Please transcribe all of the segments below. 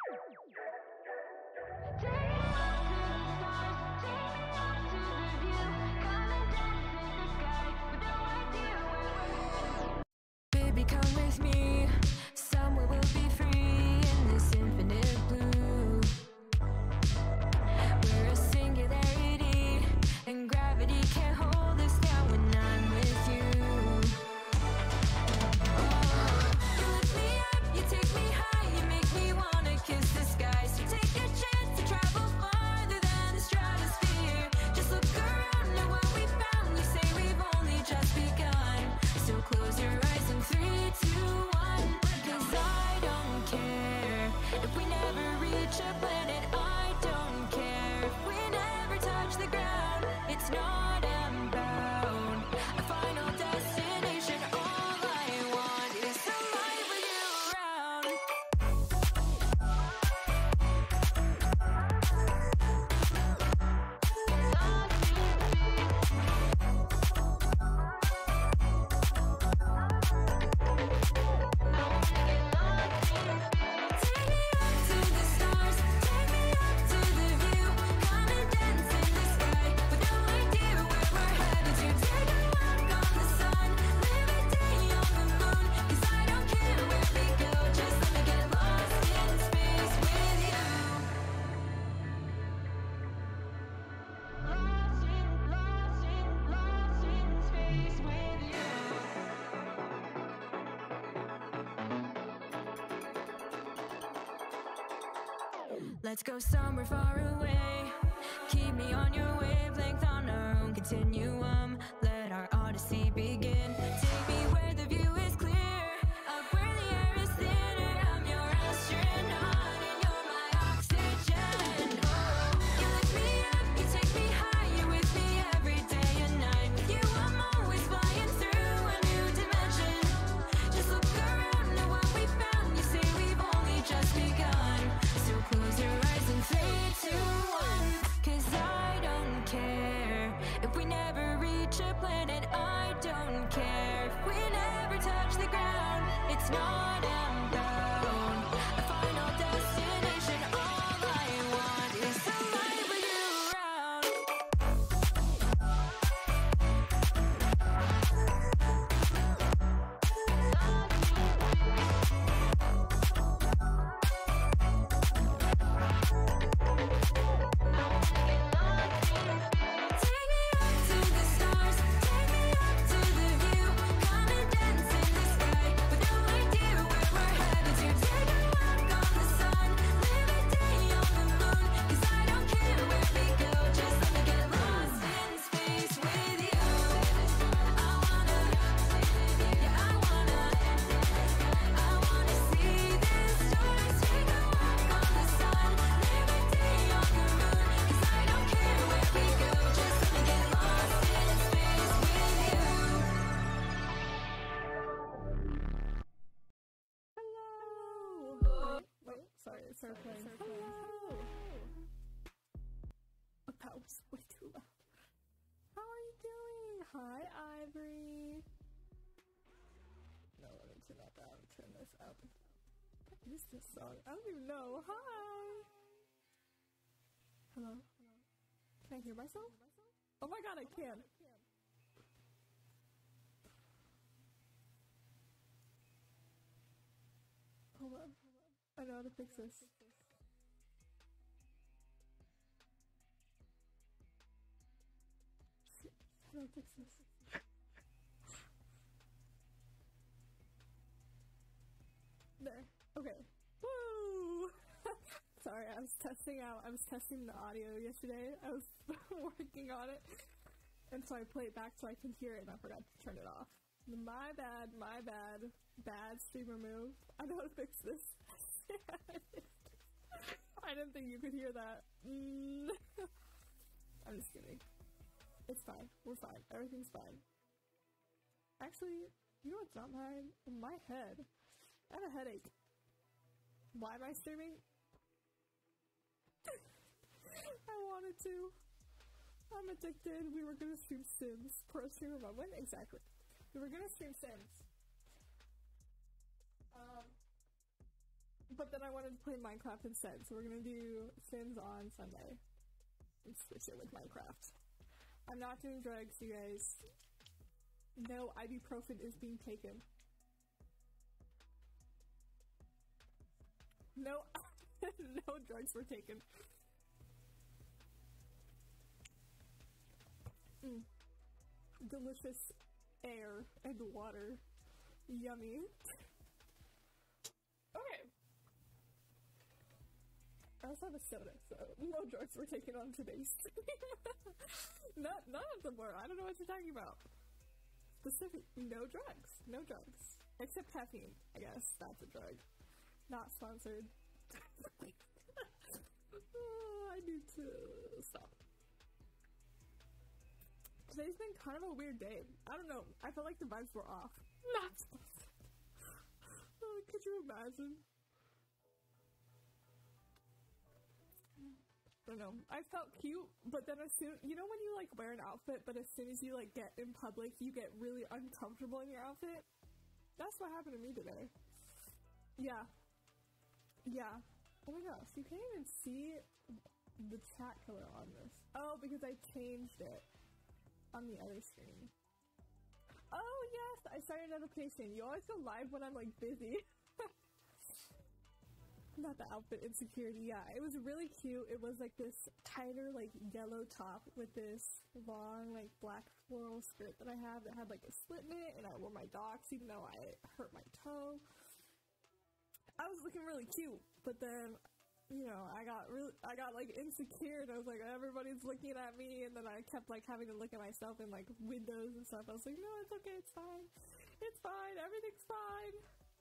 Baby, come with me. Somewhere we'll be free in this infinite blue. We're a singularity, and gravity can't hold us down when I'm with you. Oh, you lift me up, you take me high, you make me wanna kiss the sky. So take a chance to travel farther than the stratosphere. Just look around at what we found. You say we've only just begun. So close your eyes in 3, 2, 1. 'Cause I don't care if we never reach a planet. I don't care if we never touch the ground. It's not about a final destination. All I want is some life with you around. Take me up to the stars, take me up to the view. Come and dance in the sky with no idea where we're headed to. Take a walk on the sun, live a day on the moon. 'Cause I don't care where we go, just let me get lost in space with you. Lost in space with you. Let's go somewhere far away. Keep me on your wavelength on our own continuum. Let our odyssey begin. Take me where the view is clear, up where the air is thinner. I'm your astronaut and you're my oxygen. Oh, you lift me up, you take me high. You're with me every day and night. With you, I'm always flying through a new dimension. Just look around at what we found. You say we've only just begun. So close your eyes in 3, 2, 1. 'Cause I don't care if we never reach a planet. I don't care if we never touch the ground. It's not about a final destination. All I want is some life with you around. Take me up to the stars, take me up to the view. Come and dance in the sky with no idea where we're headed to. Take a walk on the sun, live a day on the moon. 'Cause I don't care where we go, just let me get lost in space with you. I wanna see the stars. Take a walk on the sun, live a day on the moon. 'Cause I don't care where we go, just let me get lost in space with you. Hello! Wait, sorry, it started playing. Hello! Oh, that was way too loud. How are you doing? Hi, Ivory. No, let me turn that down. Turn this up. What is this song? I don't even know. Hi! Hello? Can I hear myself? Oh my god, I can! Hold on. I know how to fix this. How do I fix this? There. Okay. Woo! Sorry, I was testing the audio yesterday. I was working on it. And so I played it back so I can hear it and I forgot to turn it off. My bad. Bad streamer move. I know how to fix this. I didn't think you could hear that. I'm just kidding. It's fine. We're fine. Everything's fine. Actually, you know what's not fine? My head. I have a headache. Why am I streaming? I wanted to. I'm addicted. We were gonna stream Sims. Pro streamer mode. When exactly? We were gonna stream Sims. But then I wanted to play Minecraft instead, so we're gonna do Sims on Sunday. And switch it with Minecraft. I'm not doing drugs, you guys. No ibuprofen is being taken. No, no drugs were taken. Delicious air and water. Yummy. Okay. I also have a soda, so no drugs were taken on today's stream. None of them were. I don't know what you're talking about. No drugs. No drugs. Except caffeine, I guess. That's a drug. Not sponsored. I need to stop. Today's been kind of a weird day. I don't know. I felt like the vibes were off. Not sponsored. Could you imagine? I don't know. I felt cute, but then as soon, you know when you like wear an outfit, but as soon as you like get in public, you get really uncomfortable in your outfit? That's what happened to me today. Yeah. Yeah. Oh my gosh, you can't even see the chat color on this. Oh, because I changed it on the other screen. Oh yes, I started a notification. You always go live when I'm like busy. Not the outfit insecurity, yeah. It was really cute. It was like this tighter like yellow top with this long like black floral skirt that I have that had like a slit in it, and I wore my docs even though I hurt my toe. I was looking really cute, but then, you know, I got like insecure, and I was like, everybody's looking at me, and then I kept like having to look at myself in like windows and stuff. I was like, no, it's okay, it's fine. It's fine, everything's fine.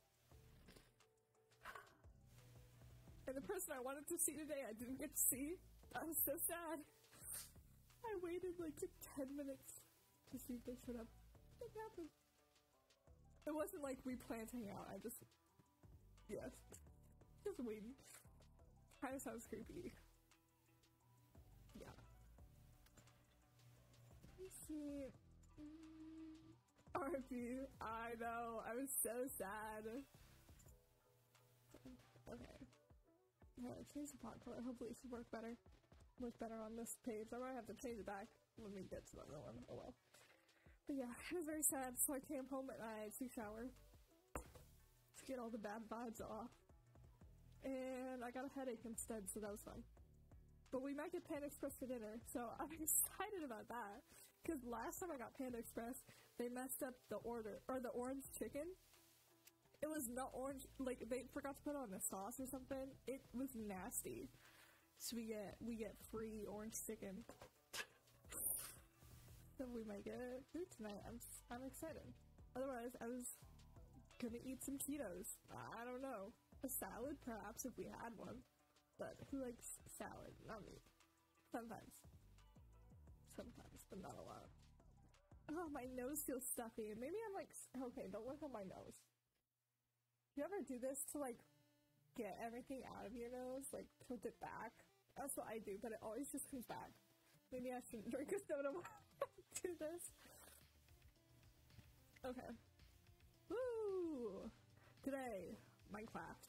And the person I wanted to see today, I didn't get to see. I was so sad. I waited like 10 minutes to see if they showed up. It happened. It wasn't like we planned to hang out. I just, yes, just waiting. Kind of sounds creepy. Yeah. Let me see. RP. I know. I was so sad. Okay. Yeah, change the font color. Hopefully it should work better. Much better on this page. I might have to change it back when we get to the other one. Oh well. But yeah, it was very sad. So I came home at night to shower to get all the bad vibes off. And I got a headache instead, so that was fun. But we might get Panda Express for dinner, so I'm excited about that. Because last time I got Panda Express, they messed up the order, or the orange chicken. It was not orange, like, they forgot to put on the sauce or something. It was nasty. So we get free orange chicken. So we might get food tonight. I'm excited. Otherwise, I was gonna eat some Cheetos. I don't know. A salad, perhaps, if we had one. But who likes salad? Not me. Sometimes. Sometimes, but not a lot. Oh, my nose feels stuffy. Maybe I'm like, okay, don't look at my nose. You ever do this to, like, get everything out of your nose? Like, tilt it back? That's what I do, but it always just comes back. Maybe I shouldn't drink a soda while I do this. Okay. Woo! Today, Minecraft.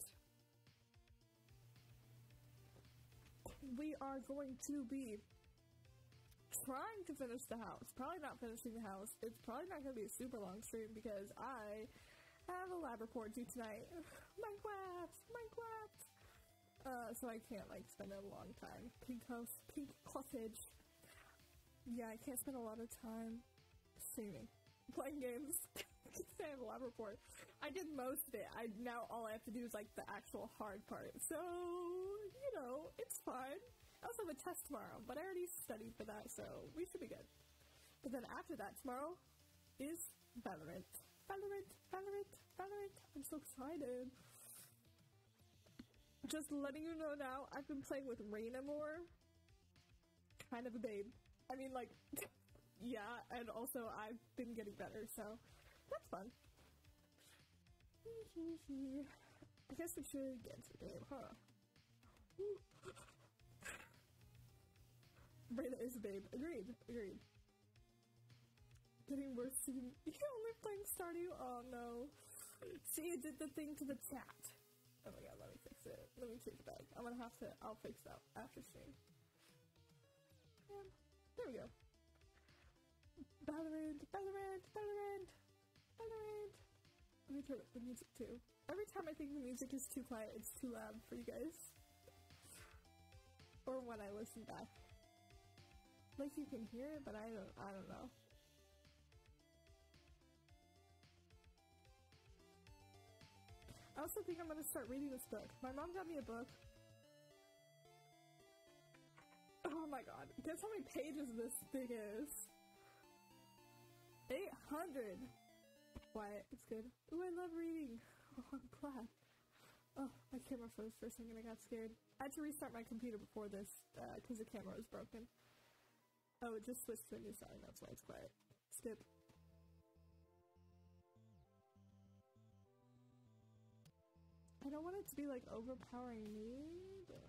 We are going to be trying to finish the house. Probably not finishing the house. It's probably not going to be a super long stream because I have a lab report due tonight. Minecraft! So I can't, like, spend a long time. Pink house, pink cottage. Yeah, I can't spend a lot of time streaming. Playing games. Because I have a lab report. I did most of it. Now all I have to do is, like, the actual hard part. So, you know, it's fine. I also have a test tomorrow, but I already studied for that, so we should be good. But then after that, tomorrow is Valorant. Valorant. I'm so excited. Just letting you know now, I've been playing with Reina more. Kind of a babe. I mean, like, yeah, and also I've been getting better, so that's fun. I guess we should get to the game, huh? Reina is a babe. Agreed. Getting worse soon. You're only playing Stardew? Oh no. See, it did the thing to the chat. Oh my god, let me fix Let me take it back. I'll fix that after stream. And there we go. Valorant. Let me turn up the music too. Every time I think the music is too quiet, it's too loud for you guys. Or when I listen back. Like you can hear it, but I don't know. I also think I'm gonna start reading this book. My mom got me a book. Oh my god. Guess how many pages this thing is? 800! Quiet, it's good. Ooh, I love reading. Oh, I'm glad. Oh, my camera froze for a second, I got scared. I had to restart my computer before this, because the camera was broken. Oh, it just switched to a new song, that's why it's quiet. Skip. I don't want it to be, like, overpowering me, but...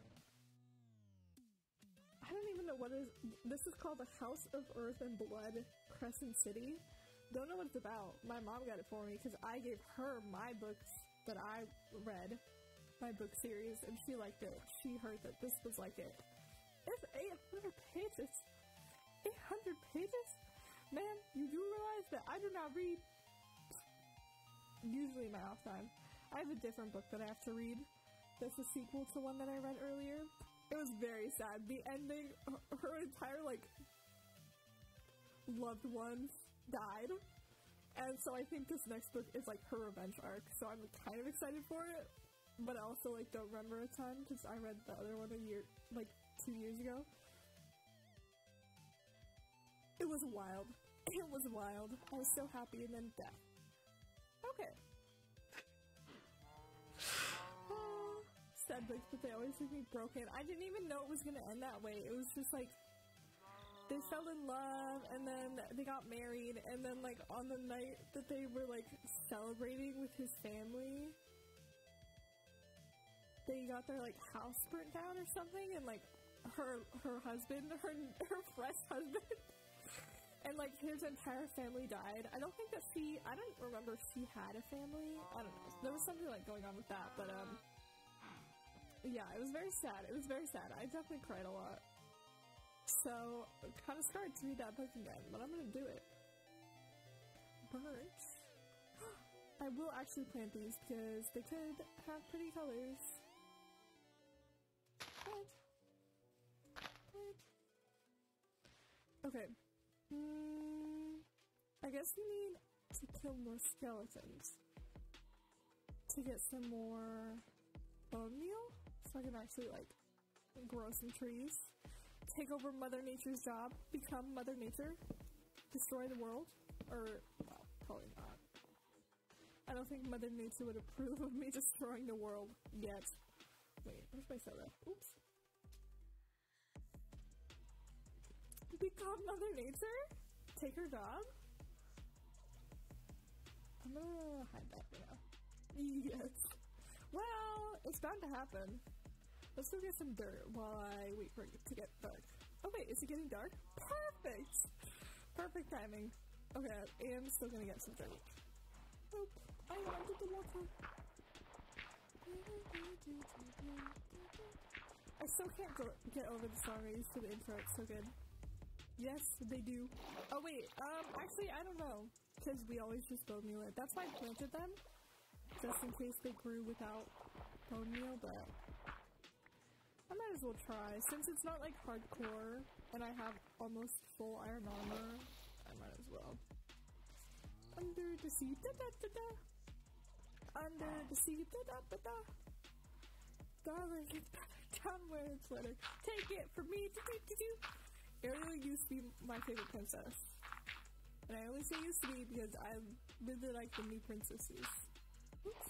I don't even know what is... This is called The House of Earth and Blood, Crescent City. Don't know what it's about. My mom got it for me, because I gave her my books that I read, my book series, and she liked it. She heard that this was like it. It's 800 pages! 800 pages? Man, you do realize that I do not read usually in my off time. I have a different book that I have to read. That's a sequel to one that I read earlier. It was very sad. The ending, her entire, like, loved ones died. And so I think this next book is, like, her revenge arc. So I'm kind of excited for it. But I also, like, don't remember a ton because I read the other one 2 years ago. It was wild. It was wild. I was so happy, and then death. Okay. Sad books, but they always leave me broken. I didn't even know it was gonna end that way. It was just like, they fell in love, and then they got married, and then, like, on the night that they were, like, celebrating with his family, they got their, like, house burnt down or something, and, like, her husband, her fresh husband, and, like, his entire family died. I don't remember if she had a family. I don't know. There was something, like, going on with that, but, yeah, it was very sad. It was very sad. I definitely cried a lot. So, I'm kind of scared to read that book again, but I'm gonna do it. Birds. I will actually plant these because they could have pretty colors. What? Okay. I guess we need to kill more skeletons to get some more bone meal, so I can actually, like, grow some trees. Take over Mother Nature's job. Become Mother Nature. Destroy the world. Or, well, probably not. I don't think Mother Nature would approve of me destroying the world yet. Wait, where's my soda? Oops. Become Mother Nature? Take her job? I'm gonna hide that for now. Yes. Well, it's bound to happen. Let's go get some dirt while I wait for it to get dark. Oh wait, is it getting dark? Perfect! Perfect timing. Okay, I am still gonna get some dirt. Oh, I wanted the water. I still can't get over the song I used to the intro, it's so good. Yes, they do. Oh wait, actually I don't know. Because we always just bone meal it. That's why I planted them. Just in case they grew without bone meal, but I might as well try. Since it's not like hardcore, and I have almost full iron armor, I might as well. Under the sea, da-da-da-da. Under the sea, da-da-da-da. Darling, it's better down where it's wetter. Take it from me, do-do-do-do. Ariel used to be my favorite princess. And I only say used to be because I really like the new princesses. Oops.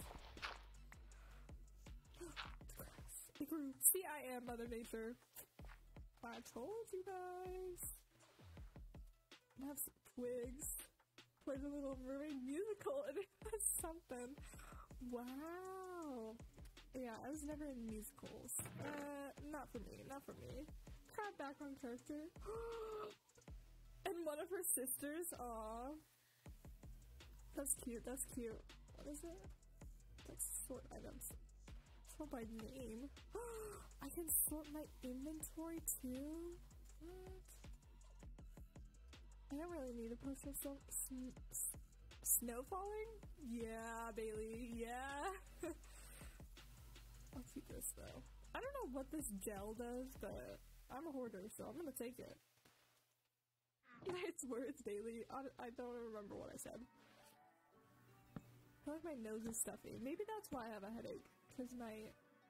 It grew. See, I am Mother Nature. I told you guys. I have some twigs. Play the Little Mermaid musical, and it was something. Wow. Yeah, I was never in musicals. Not for me. Not for me. Crab background character. And one of her sisters. Aww. That's cute. That's cute. What is it? That's sword items. control by name. I can sort my inventory too? What? I don't really need a poster of snow falling? Yeah, Bailey, yeah. I'll keep this though. I don't know what this gel does, but I'm a hoarder, so I'm gonna take it. Nice words, Bailey. I don't remember what I said. I feel like my nose is stuffy. Maybe that's why I have a headache. Because my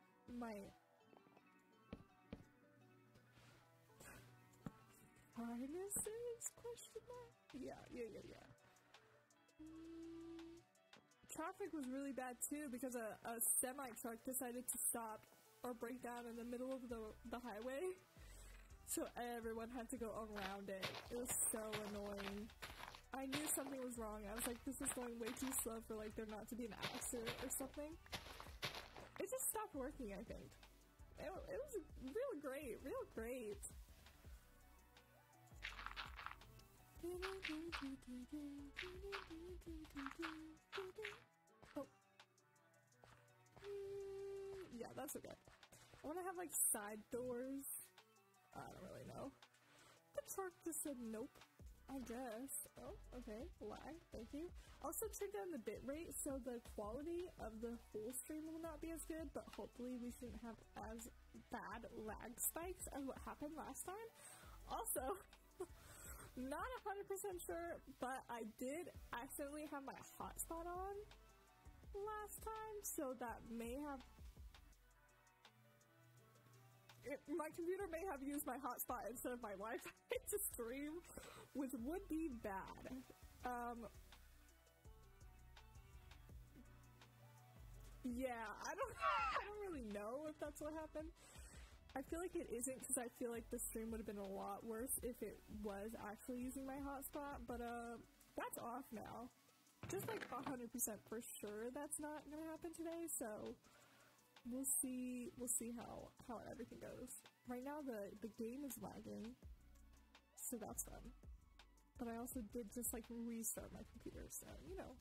sinuses? Question mark? Yeah. Traffic was really bad too because a semi-truck decided to stop or break down in the middle of the highway. So everyone had to go around it. It was so annoying. I knew something was wrong. I was like, this is going way too slow for like there not to be an accident or something. It just stopped working, I think. It was real great. Oh. Yeah, that's okay. I want to have like side doors. I don't really know. The truck just said nope, I guess. Oh, okay. Lag. Thank you. Also turn down the bitrate so the quality of the whole stream will not be as good, but hopefully we shouldn't have as bad lag spikes as what happened last time. Also, not 100% sure, but I did accidentally have my hotspot on last time, so that may have... my computer may have used my hotspot instead of my Wi-Fi to stream, which would be bad. Yeah, I don't really know if that's what happened. I feel like it isn't because I feel like the stream would have been a lot worse if it was actually using my hotspot, but that's off now. Just like 100% for sure that's not gonna happen today, so we'll see how everything goes. Right now the game is lagging, so that's fun. But I also did just like restart my computer, so you know.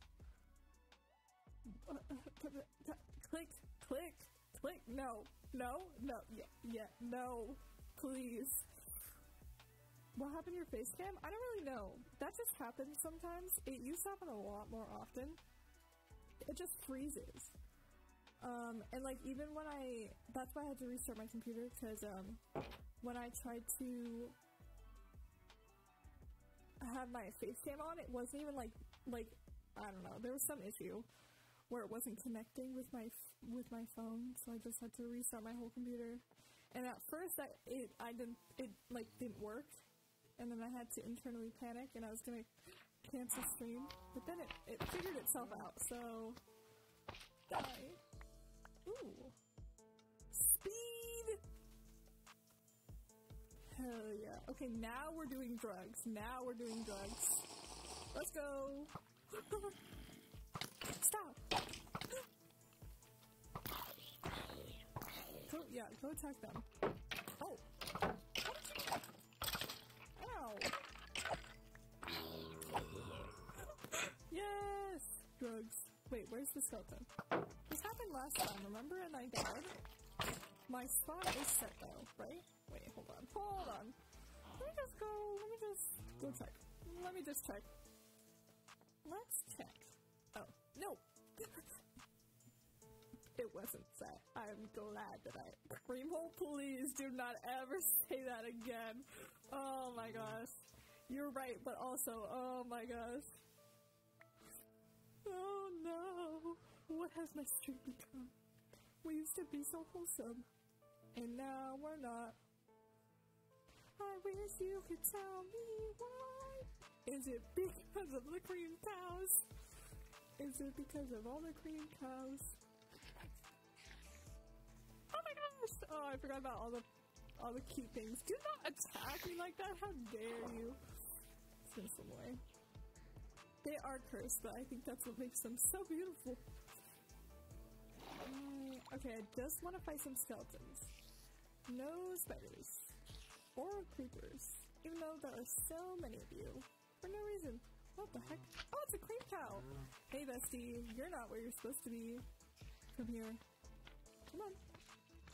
Click, no, yeah, no, please. What happened to your face cam? I don't really know. That just happens sometimes. It used to happen a lot more often. It just freezes. And like even when that's why I had to restart my computer, because when I tried to have my face cam on, it wasn't even like I don't know, there was some issue where it wasn't connecting with my phone, so I just had to restart my whole computer. And at first it didn't work, and then I had to internally panic, and I was gonna cancel stream, but then it figured itself out, so die. Ooh. Speed! Hell yeah. Okay, now we're doing drugs. Let's go! Stop! Go attack them. Oh! Ow! Yes! Drugs. Wait, where's the skeleton? This happened last time, remember? And I died? My spot is set though, right? Wait, hold on. Let me just go check. Let's check. Oh, no! It wasn't set. I'm glad that Creamhole, please do not ever say that again. Oh my gosh. You're right, but also, oh my gosh. Oh no. What has my stream become? We used to be so wholesome, and now we're not. I wish you could tell me why. Is it because of the cream cows? Is it because of all the cream cows? Oh my gosh! Oh, I forgot about all the cute things. Do not attack me like that. How dare you? Send some way. They are cursed, but I think that's what makes them so beautiful. Okay, I just want to fight some skeletons. No spiders. Or creepers. Even though there are so many of you. For no reason. What the heck? Oh, it's a cream cow! Hey, bestie. You're not where you're supposed to be. Come here. Come on.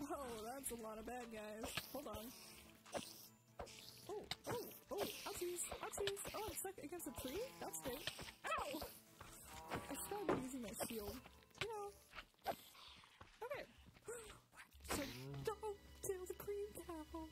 Oh, that's a lot of bad guys. Hold on. Oh, ouchies, ouchies. Oh, I'm stuck against a tree? That's great. Ow! I should have been using my shield. You know. Okay. So, don't kill the cream cow.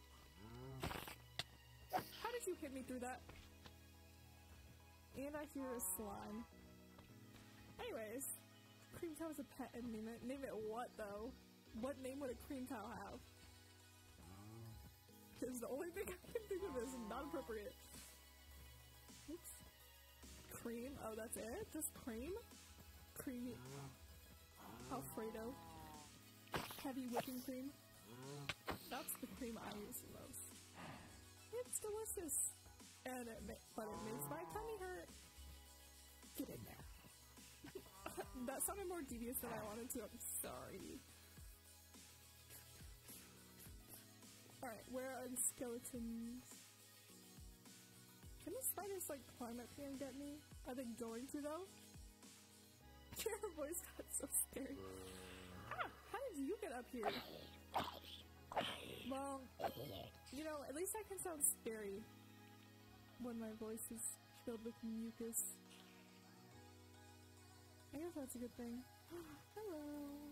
How did you hit me through that? And I hear a slime. Anyways, cream cow is a pet and name it. Name it what, though? What name would a cream cow have? Because the only thing I can think of is not appropriate. Oops. Cream? Oh, that's it? Just cream? Creamy. Alfredo. Heavy whipping cream. That's the cream I use the most. It's delicious. And but it makes my tummy hurt. Get in there. That sounded more devious than I wanted to. I'm sorry. Alright, where are the skeletons? Can the spiders, like, climb up here and get me? Are they going to, though? Your voice got so scary. Ah! How did you get up here? Well, you know, at least I can sound scary when my voice is filled with mucus. I guess that's a good thing. Hello.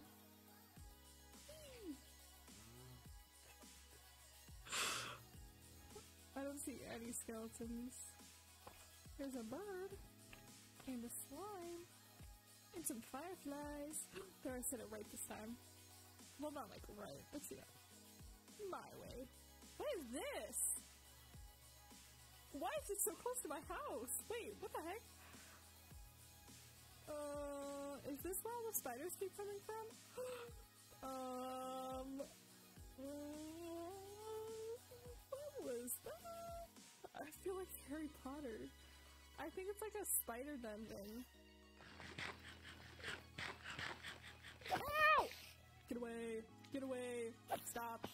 I don't see any skeletons. There's a bird, and a slime, and some fireflies. There, I said it right this time. Well, not like right. Let's see that. My way. What is this? Why is it so close to my house? Wait, what the heck? Is this where all the spiders keep coming from? What was that? I feel like Harry Potter. I think it's like a spider dungeon. Ow! Get away! Get away! Stop!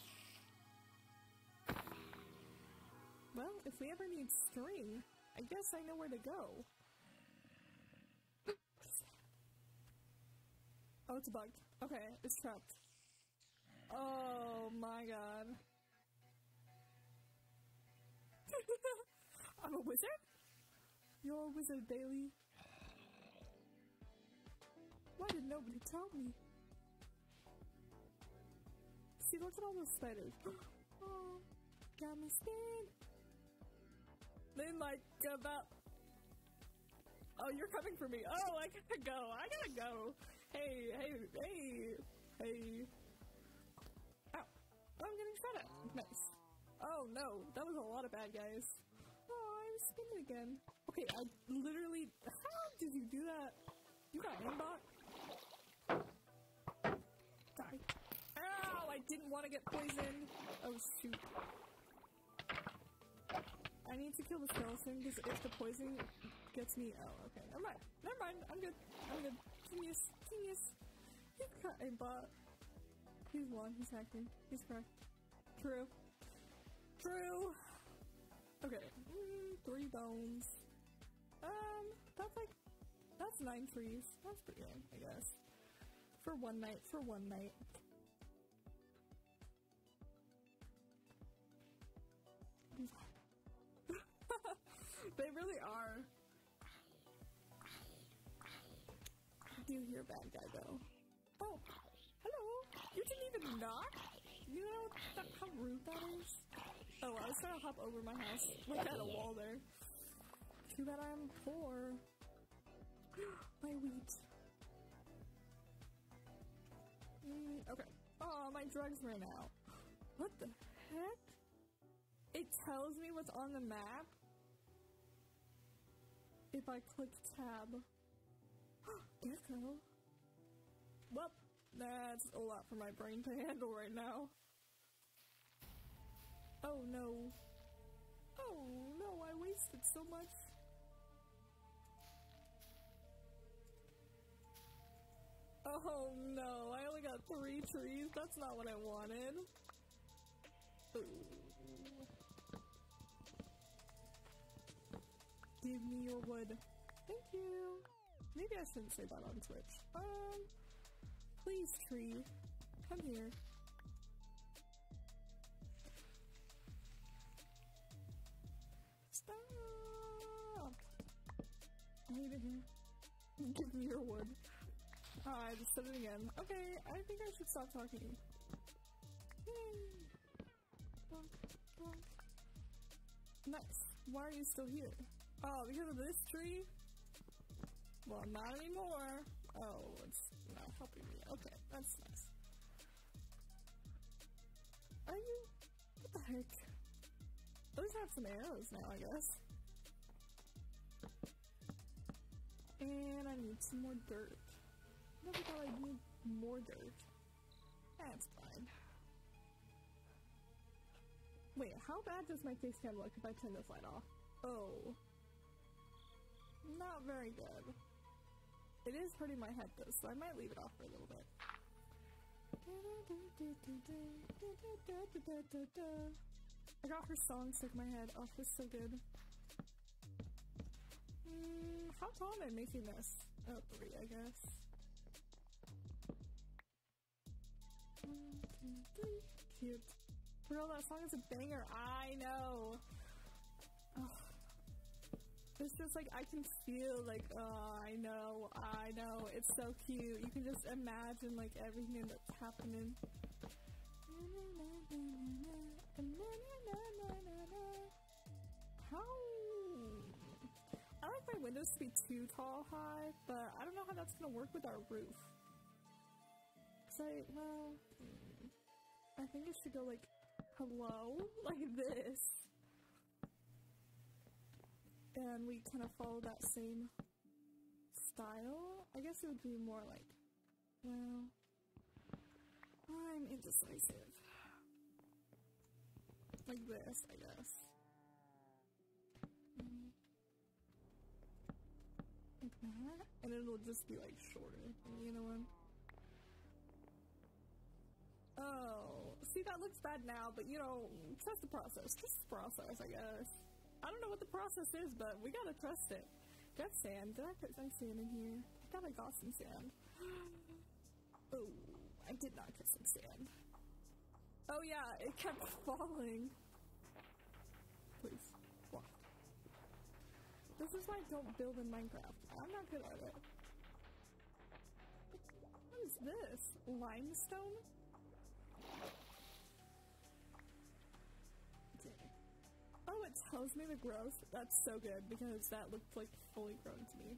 Well, if we ever need string, I guess I know where to go. Oh, it's bugged. Okay, it's trapped. Oh my god. I'm a wizard? You're a wizard, Bailey. Why did nobody tell me? See, look at all those spiders. Oh, got me scared. They might give up. Oh, you're coming for me. Oh, I gotta go. I gotta go. Hey. Ow. I'm getting shot at. Nice. Oh no, that was a lot of bad guys. Oh, I'm spinning again. Okay, I literally... How did you do that? You got aimbot? Die. Ow, I didn't want to get poisoned. Oh shoot. I need to kill the skeleton because if the poison gets me... Oh, okay. Never mind. I'm good. Genius. He's got aimbot. He's won. He's hacking. He's correct. True. Okay. 3 bones. That's 9 trees. That's pretty good, I guess. For one night. They really are. Do you hear a bad guy though? Oh, hello. You didn't even knock? You know how rude that is? Oh, I was trying to hop over my house. Look at a wall there. Too bad I'm poor. My wheat. Okay. Oh, my drugs ran out. What the heck? It tells me what's on the map if I click tab. Gecko. Well, that's a lot for my brain to handle right now. Oh no. I wasted so much. Oh no, I only got 3 trees. That's not what I wanted. Ooh. Give me your wood. Thank you. Maybe I shouldn't say that on Twitch. Please, tree. Come here. Give me your wood. I just said it again. Okay, I think I should stop talking. Nice. Why are you still here? Oh, because of this tree? Well, not anymore. Oh, it's not helping me. Okay, that's nice. Are you? What the heck? At least I have some arrows now, I guess. And I need some more dirt. Never thought I'd need more dirt. That's fine. Wait, how bad does my face cam look if I turn this light off? Oh. Not very good. It is hurting my head though, so I might leave it off for a little bit. I got her song stuck in my head. Oh, it's so good. How tall am I making this? Oh, 3, I guess. 1, 2, 3. Cute. Girl, that song is a banger. I know. Oh. It's just like, I can feel like, oh, I know. It's so cute. You can just imagine like everything that's happening. How? I like my windows to be too tall high, but I don't know how that's gonna work with our roof. Well, I think it should go like, hello, like this. And we kind of follow that same style. I guess it would be more like, well, I'm indecisive. Like this, I guess. Like that. And it'll just be like shorter. You know what? Oh, see, that looks bad now, but you know, trust the process. Trust the process, I guess. I don't know what the process is, but we gotta trust it. Do I have sand? Did I put some sand in here? I thought I got some sand. Oh, I did not get some sand. Oh yeah, it kept falling. Please, what? This is why I don't build in Minecraft. I'm not good at it. What is this? Limestone? Oh, it tells me the growth. That's so good because that looked like fully grown to me.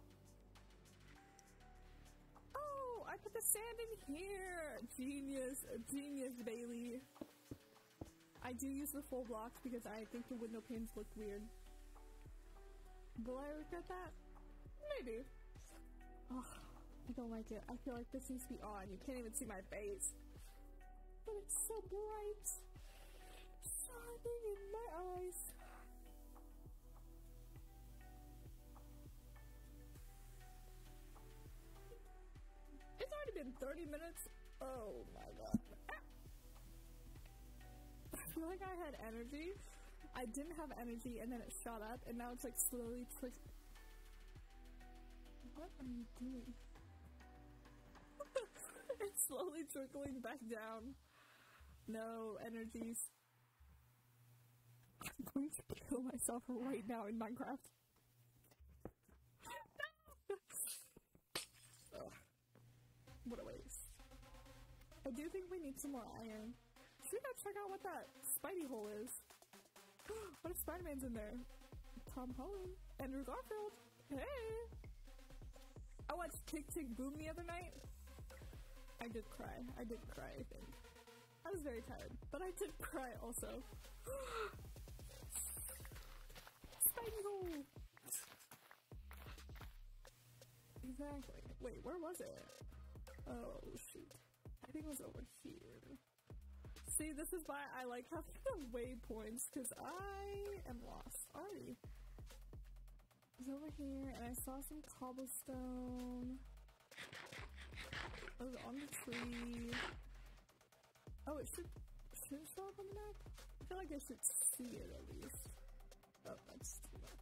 Oh, I put the sand in here. Genius, genius, Bailey. I do use the full blocks because I think the window panes look weird. Will I regret that? Maybe. Oh, I don't like it. I feel like this needs to be on. You can't even see my face. But it's so bright. Shining in my eyes. It's already been 30 minutes. Oh my god. I feel like I had energy. I didn't have energy and then it shot up and now it's like slowly What are you doing? It's slowly trickling back down. No energies. I'm going to kill myself right now in Minecraft. Ugh. What a waste. I do think we need some more iron. Should we go check out what that Spidey hole is? What if Spider-Man's in there? Tom Holland. Andrew Garfield. Hey! I watched Tick Tick Boom the other night. I did cry. I think. I was very tired, but I did cry also. Spidey hole! Exactly. Wait, where was it? Oh, shoot. I think it was over here. See, this is why I like having the waypoints, because I am lost already. It's over here, and I saw some cobblestone. I was on the tree. Oh, it should show up on the map? I feel like I should see it at least. Oh, that's too much.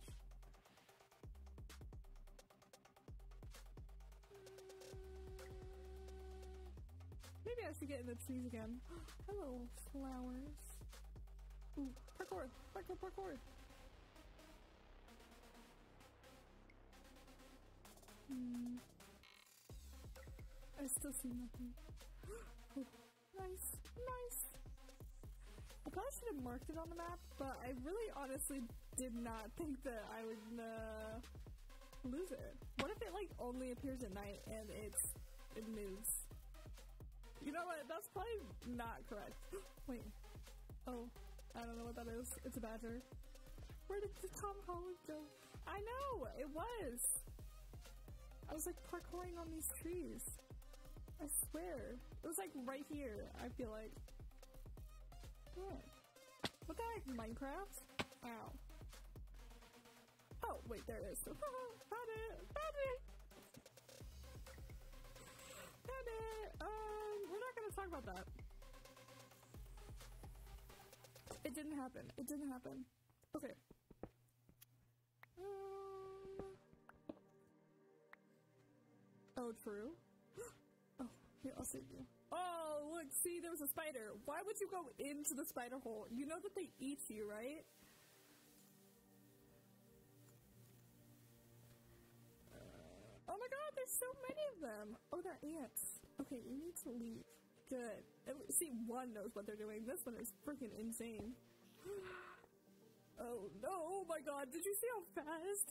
Maybe I should get in the trees again. Hello, flowers. Ooh, parkour, parkour, parkour. I still see nothing. Oh, nice, nice. I probably should have marked it on the map, but I really honestly did not think that I would lose it. What if it like only appears at night and it moves? You know what? That's probably not correct. Wait. Oh, I don't know what that is. It's a badger. Where did the Tom Holland go? I know! It was! I was like parkouring on these trees. I swear. It was like right here, I feel like. Yeah. What the heck? Minecraft? Ow. Oh, wait, there it is. Found it! Found it! Found it! We're not gonna talk about that. It didn't happen. It didn't happen. Okay. Oh, true. Oh, here, I'll save you. Oh, look, see, there was a spider. Why would you go into the spider hole? You know that they eat you, right? Oh my god, there's so many of them. Oh, they're ants. Okay, we need to leave. Good. See, one knows what they're doing. This one is freaking insane. Oh no, oh my god, did you see how fast?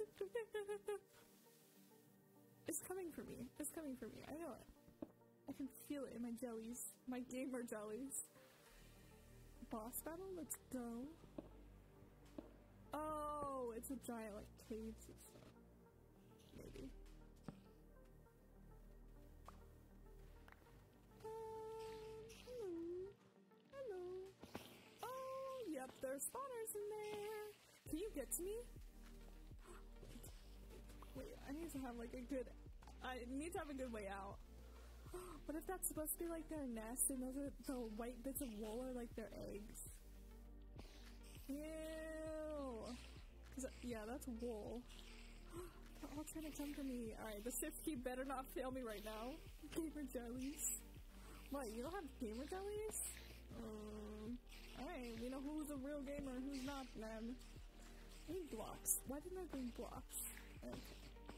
It's coming for me. It's coming for me. I know it. I can feel it in my jellies. My gamer jellies. Boss battle? Let's go. Oh, it's a giant, like, cave system. Maybe. Hello. Hello. Oh, yep, there's spawners in there. Can you get to me? Wait, I need to have like a good, I need to have a good way out. What if that's supposed to be like their nest and those are the white bits of wool are like their eggs? Ew. Yeah, that's wool. They're all trying to come for me. Alright, the shift key better not fail me right now. Gamer jellies. What, you don't have gamer jellies? Alright, we know who's a real gamer and who's not then. I need blocks. Why didn't I bring blocks? Okay.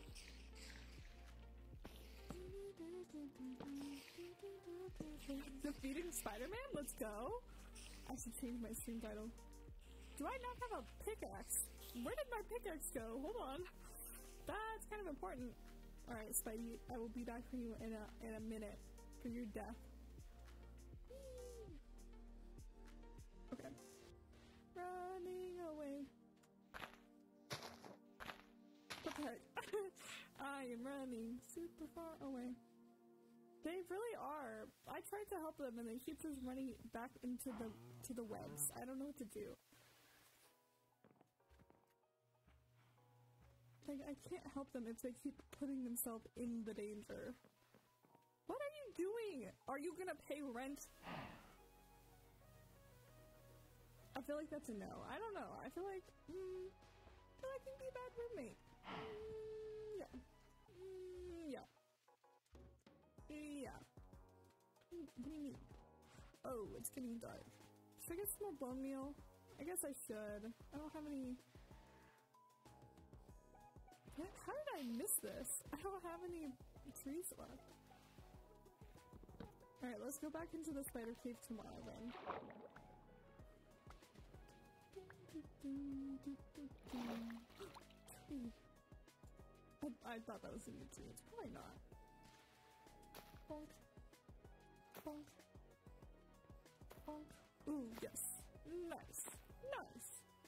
Defeating Spider-Man? Let's go! I should change my stream title. Do I not have a pickaxe? Where did my pickaxe go? Hold on. That's kind of important. Alright, Spidey, I will be back for you in a minute for your death. Okay. Running away. What the heck? I am running super far away. They really are. I tried to help them and they keep just running back into the webs. I don't know what to do. Like, I can't help them if they keep putting themselves in the danger. What are you doing? Are you gonna pay rent? I feel like that's a no. I don't know. I feel like I can be a bad roommate. Yeah. Yeah. Yeah. What do you mean? Oh, it's getting dark. Should I get some more bone meal? I guess I should. I don't have any... How did I miss this? I don't have any trees left. Alright, let's go back into the spider cave tomorrow then. I thought that was a new tree. It's probably not. Bonk. Bonk. Bonk. Ooh, yes. Nice. Nice.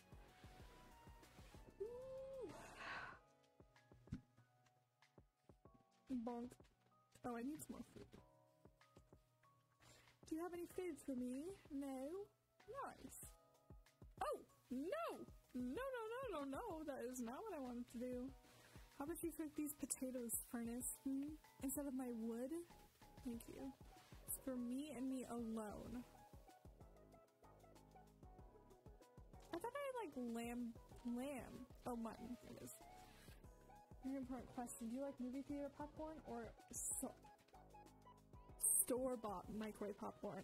Ooh. Bonk. Oh, I need some more food. Do you have any food for me? No? Nice. Oh! No! No. That is not what I wanted to do. How about you cook these potatoes, Furnace? Instead of my wood? Thank you. It's for me and me alone. I thought I had, like, lamb. Oh, mutton. It is. Very important question. Do you like movie theater popcorn or store-bought microwave popcorn?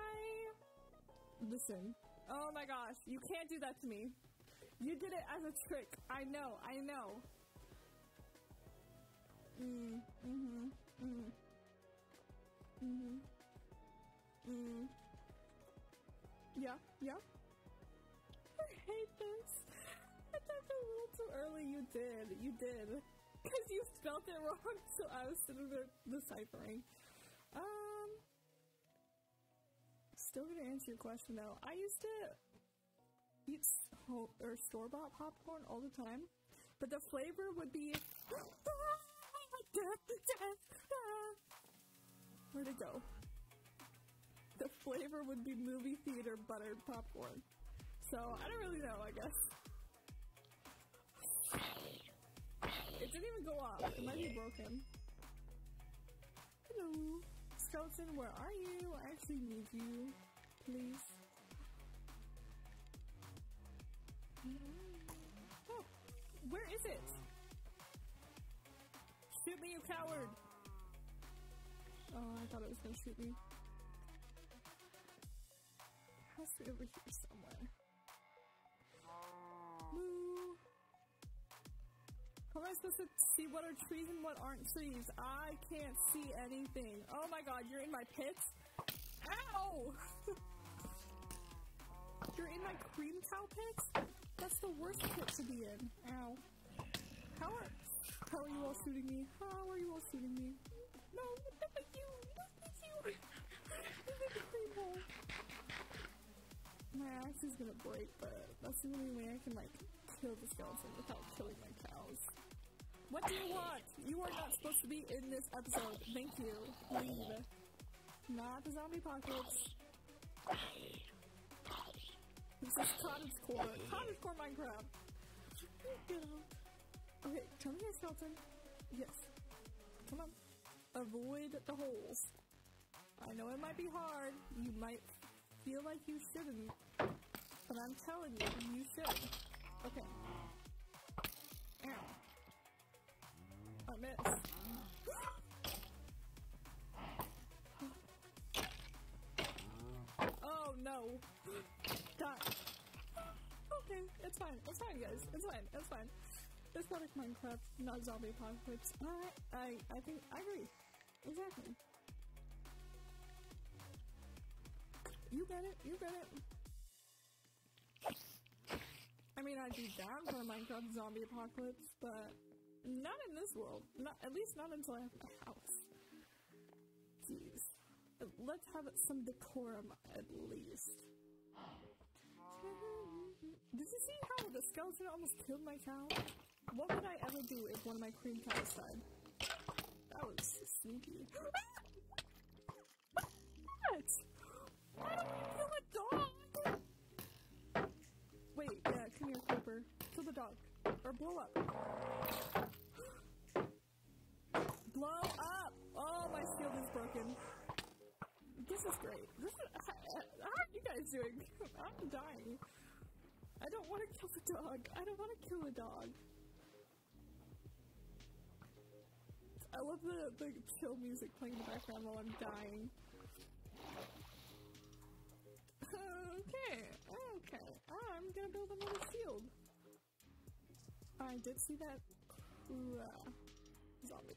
Listen. Oh my gosh. You can't do that to me. You did it as a trick. I know. Yeah. I hate this. I typed a little too early. You did. Because you spelled it wrong, so I was sitting there deciphering. Still gonna answer your question though. I used to eat store-bought popcorn all the time, but the flavor would be where'd it go? The flavor would be movie theater buttered popcorn. So I don't really know, I guess. It didn't even go off. It might be broken. Hello. Skeleton, where are you? I actually need you. Please. Oh, where is it? Shoot me, you coward! Oh, I thought it was gonna shoot me. It has to be over here somewhere. Moo! How am I supposed to see what are trees and what aren't trees? I can't see anything. Oh my god, you're in my pits? Ow! You're in my cream cow pits? That's the worst pit to be in. Ow. How are you all shooting me? How are you all shooting me? No, look at you! Look at you! Look at the cream hole. My axe is gonna break, but that's the only way I can, like, kill the skeleton without killing my cows. What do you want? You are not supposed to be in this episode. Thank you. Leave. Not the zombie apocalypse. This is cottagecore. Cottagecore Minecraft. Get out. Okay, come here, skeleton. Yes. Come on. Avoid the holes. I know it might be hard. You might feel like you shouldn't. But I'm telling you, you should. Okay. Ow. I missed. Oh no. Die. Okay, it's fine. It's fine, guys. It's fine. It's fine. It's not like Minecraft, not zombie apocalypse. I think I agree. Exactly. You get it. You get it. I mean, I'd be down for a Minecraft zombie apocalypse, but not in this world. Not, at least not until I have my house. Jeez. Let's have some decorum, at least. Did you see how the skeleton almost killed my cow? What would I ever do if one of my cream cows died? That was sneaky. What? Why don't you kill a dog? Wait, yeah, come here, Creeper. Kill the dog. Or blow up. Blow up! Oh, my shield is broken. This is great. How are you guys doing? I'm dying. I don't want to kill the dog. I don't want to kill a dog. I love the chill music playing in the background while I'm dying. Okay. I'm gonna build another shield. I did see that zombie.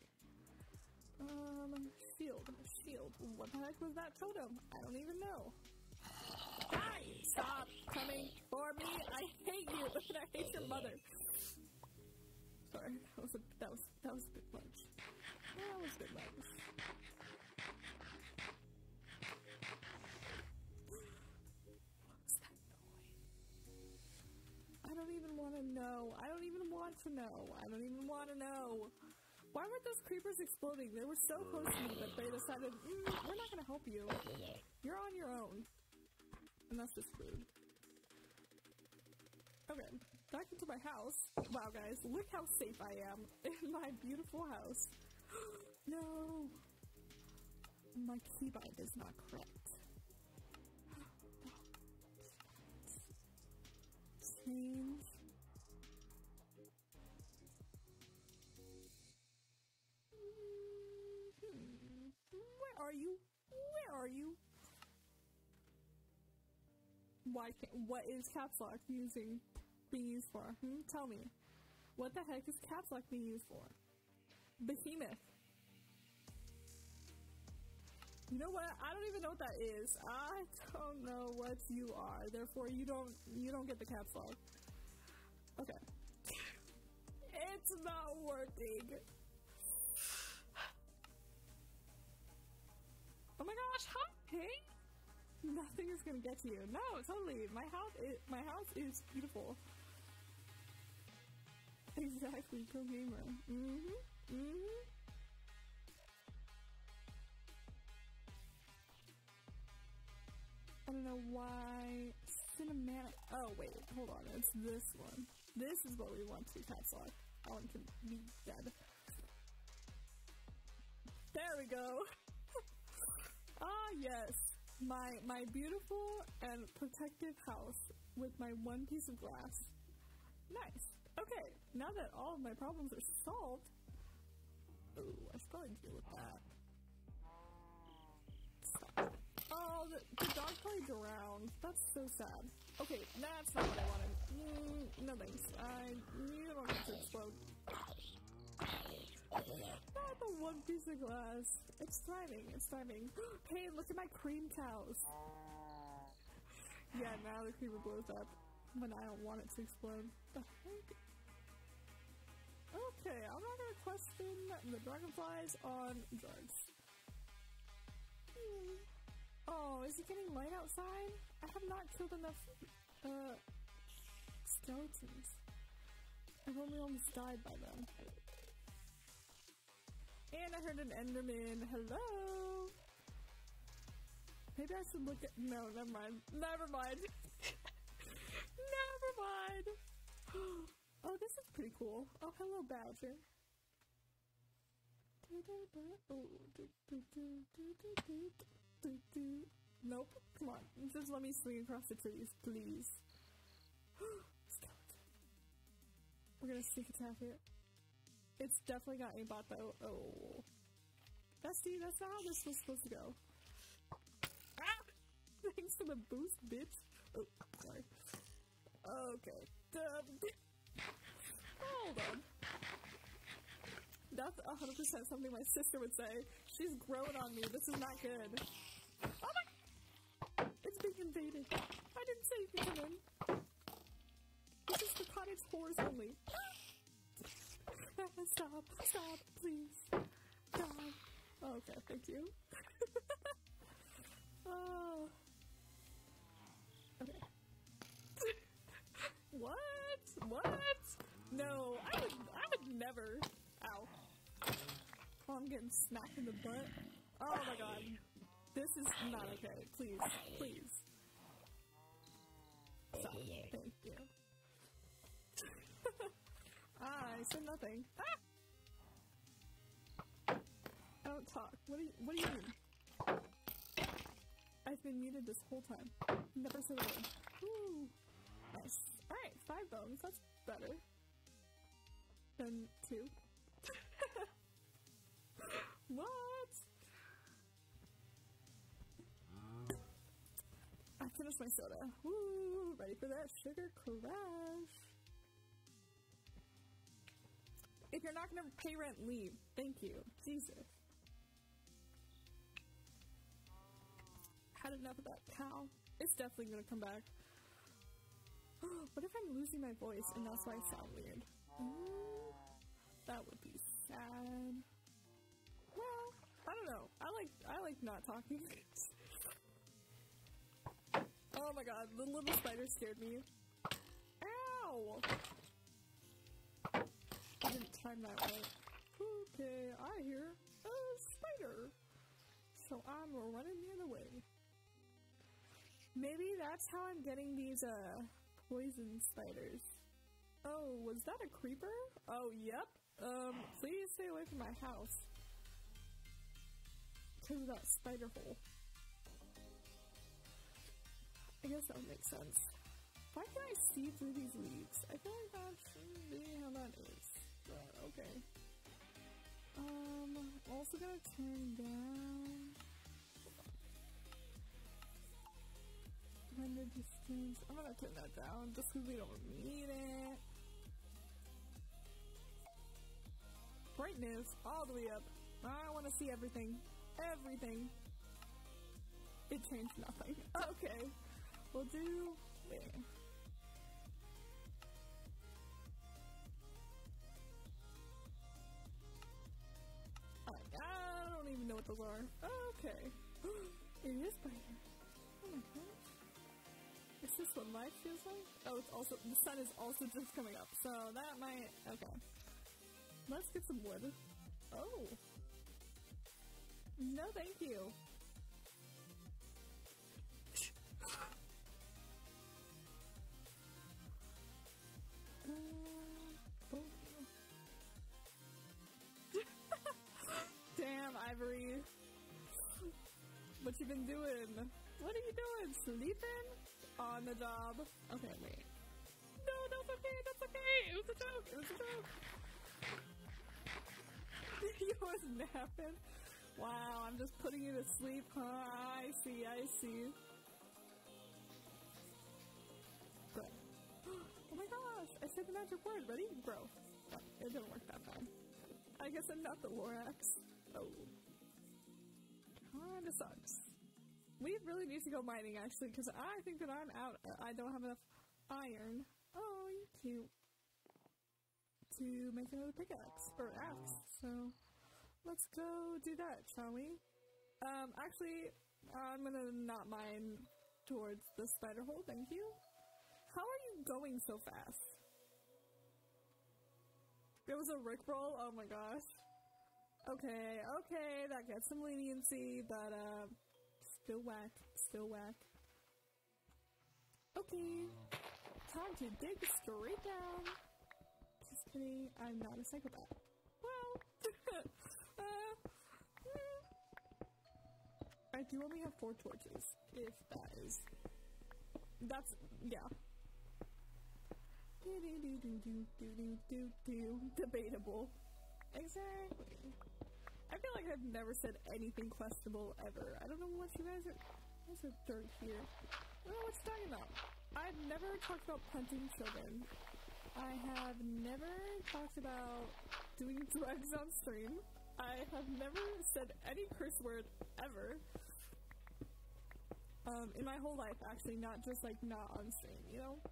Shield. What the heck was that totem? I don't even know. Die! Stop coming for me! I hate you, and I hate your mother. Sorry, that was a bit much. That was a bit much. What's that noise? I don't even want to know. I don't even want to know. Why weren't those creepers exploding? They were so close to me, but they decided, we're not gonna help you. You're on your own. And that's just rude. Okay, back into my house. Wow, guys, look how safe I am in my beautiful house. No! My keybind is not correct. Change. Where are you? What is caps lock being used for? Tell me. What the heck is caps lock being used for? Behemoth. You know what? I don't even know what that is. I don't know what you are. Therefore, you don't get the caps lock. Okay. It's not working. Oh my gosh, hi! Nothing is gonna get to you. No, totally. My house is beautiful. Exactly, pro gamer. I don't know why cinematic. Oh wait, hold on. It's this one. This is what we want to caps lock. I want to be dead. There we go. Ah yes, my beautiful and protective house with my one piece of glass. Nice. Okay, now that all of my problems are solved. Ooh, I should probably deal with that. Stop. Oh, the dog probably drowned. That's so sad. Okay, that's not what I wanted. No thanks. You don't get to explode. Not the one piece of glass. It's thriving. It's thriving. Hey, look at my cream cows. Yeah, now the creamer blows up when I don't want it to explode. The heck? Okay, I'm not gonna question the dragonflies on drugs. Oh, is it getting light outside? I have not killed enough skeletons. I've only almost died by them. And I heard an Enderman. Hello? Maybe I should look at... No, never mind. Never mind. Never mind. Oh, this is pretty cool. Oh, hello, Badger. Nope. Come on. Just let me swing across the trees, please. Skeleton. We're gonna sneak attack it. It's definitely got a bot though. Oh. That's not how this was supposed to go. Ah! Thanks for the boost, bitch. Oh, sorry. Okay. Hold on. That's 100% something my sister would say. She's growing on me. This is not good. Oh my! It's being invaded. I didn't say you could come in. This is for cottage whores only. Stop, please. God. Oh, okay, thank you. Oh. Okay. What? No, I would never. Ow. Oh, I'm getting smacked in the butt. Oh my god. This is not okay. Please. Stop. Thank you. I said nothing. Ah! I don't talk. What do you mean? I've been muted this whole time. Never said a word. Woo! Nice. Alright, 5 bones. That's better than 2. What? I finished my soda. Woo! Ready for that sugar crash. If you're not gonna pay rent, leave. Thank you. Jesus. Had enough of that cow. It's definitely gonna come back. What if I'm losing my voice and that's why I sound weird? Ooh, that would be sad. Well, I don't know. I like not talking. Oh my god, the little spider scared me. Ow! I didn't time that right. Okay, I hear a spider. So I'm running the other way. Maybe that's how I'm getting these, poison spiders. Oh, was that a creeper? Oh, yep. Please stay away from my house. Because of that spider hole. I guess that would make sense. Why can't I see through these leaves? I feel like that shouldn't be how that is. But, okay. I'm also gonna turn down render distance. I'm gonna turn that down just because we don't need it. Brightness all the way up. I want to see everything. Everything. It changed nothing. Okay. We'll do there. I don't even know what those are. Okay. It is brighter. Oh my gosh. Is this what life feels like? Oh, it's also, the sun is also just coming up, so that might, okay. Let's get some wood. Oh. No, thank you. Damn, Ivory. What you been doing? What are you doing? Sleeping? On the job. Okay, wait. No, that's okay, that's okay. It was a joke, it was a joke. You was napping? Wow, I'm just putting you to sleep, huh? I see, I see. Good. Oh my gosh, I said the magic word. Ready? Bro. No, it didn't work that time. I guess I'm not the Lorax. Oh. Kinda sucks. We really need to go mining, actually, because I think that I'm out. I don't have enough iron. Oh, you cute. To make another pickaxe. Or axe. So, let's go do that, shall we? Actually, I'm gonna not mine towards the spider hole, thank you. How are you going so fast? There was a rickroll? Oh my gosh. Okay, okay, that gets some leniency, but, still whack, still whack. Okay, time to dig straight down. Just kidding, I'm not a psychopath. Well, I do only have 4 torches, if that is. That's, yeah. Debatable. Exactly. I feel like I've never said anything questionable ever. I don't know what you guys are. There's a dirt here. I don't know what you're talking about. I've never talked about punting children. I have never talked about doing drugs on stream. I have never said any curse word ever. In my whole life, actually, not just like not on stream, you know?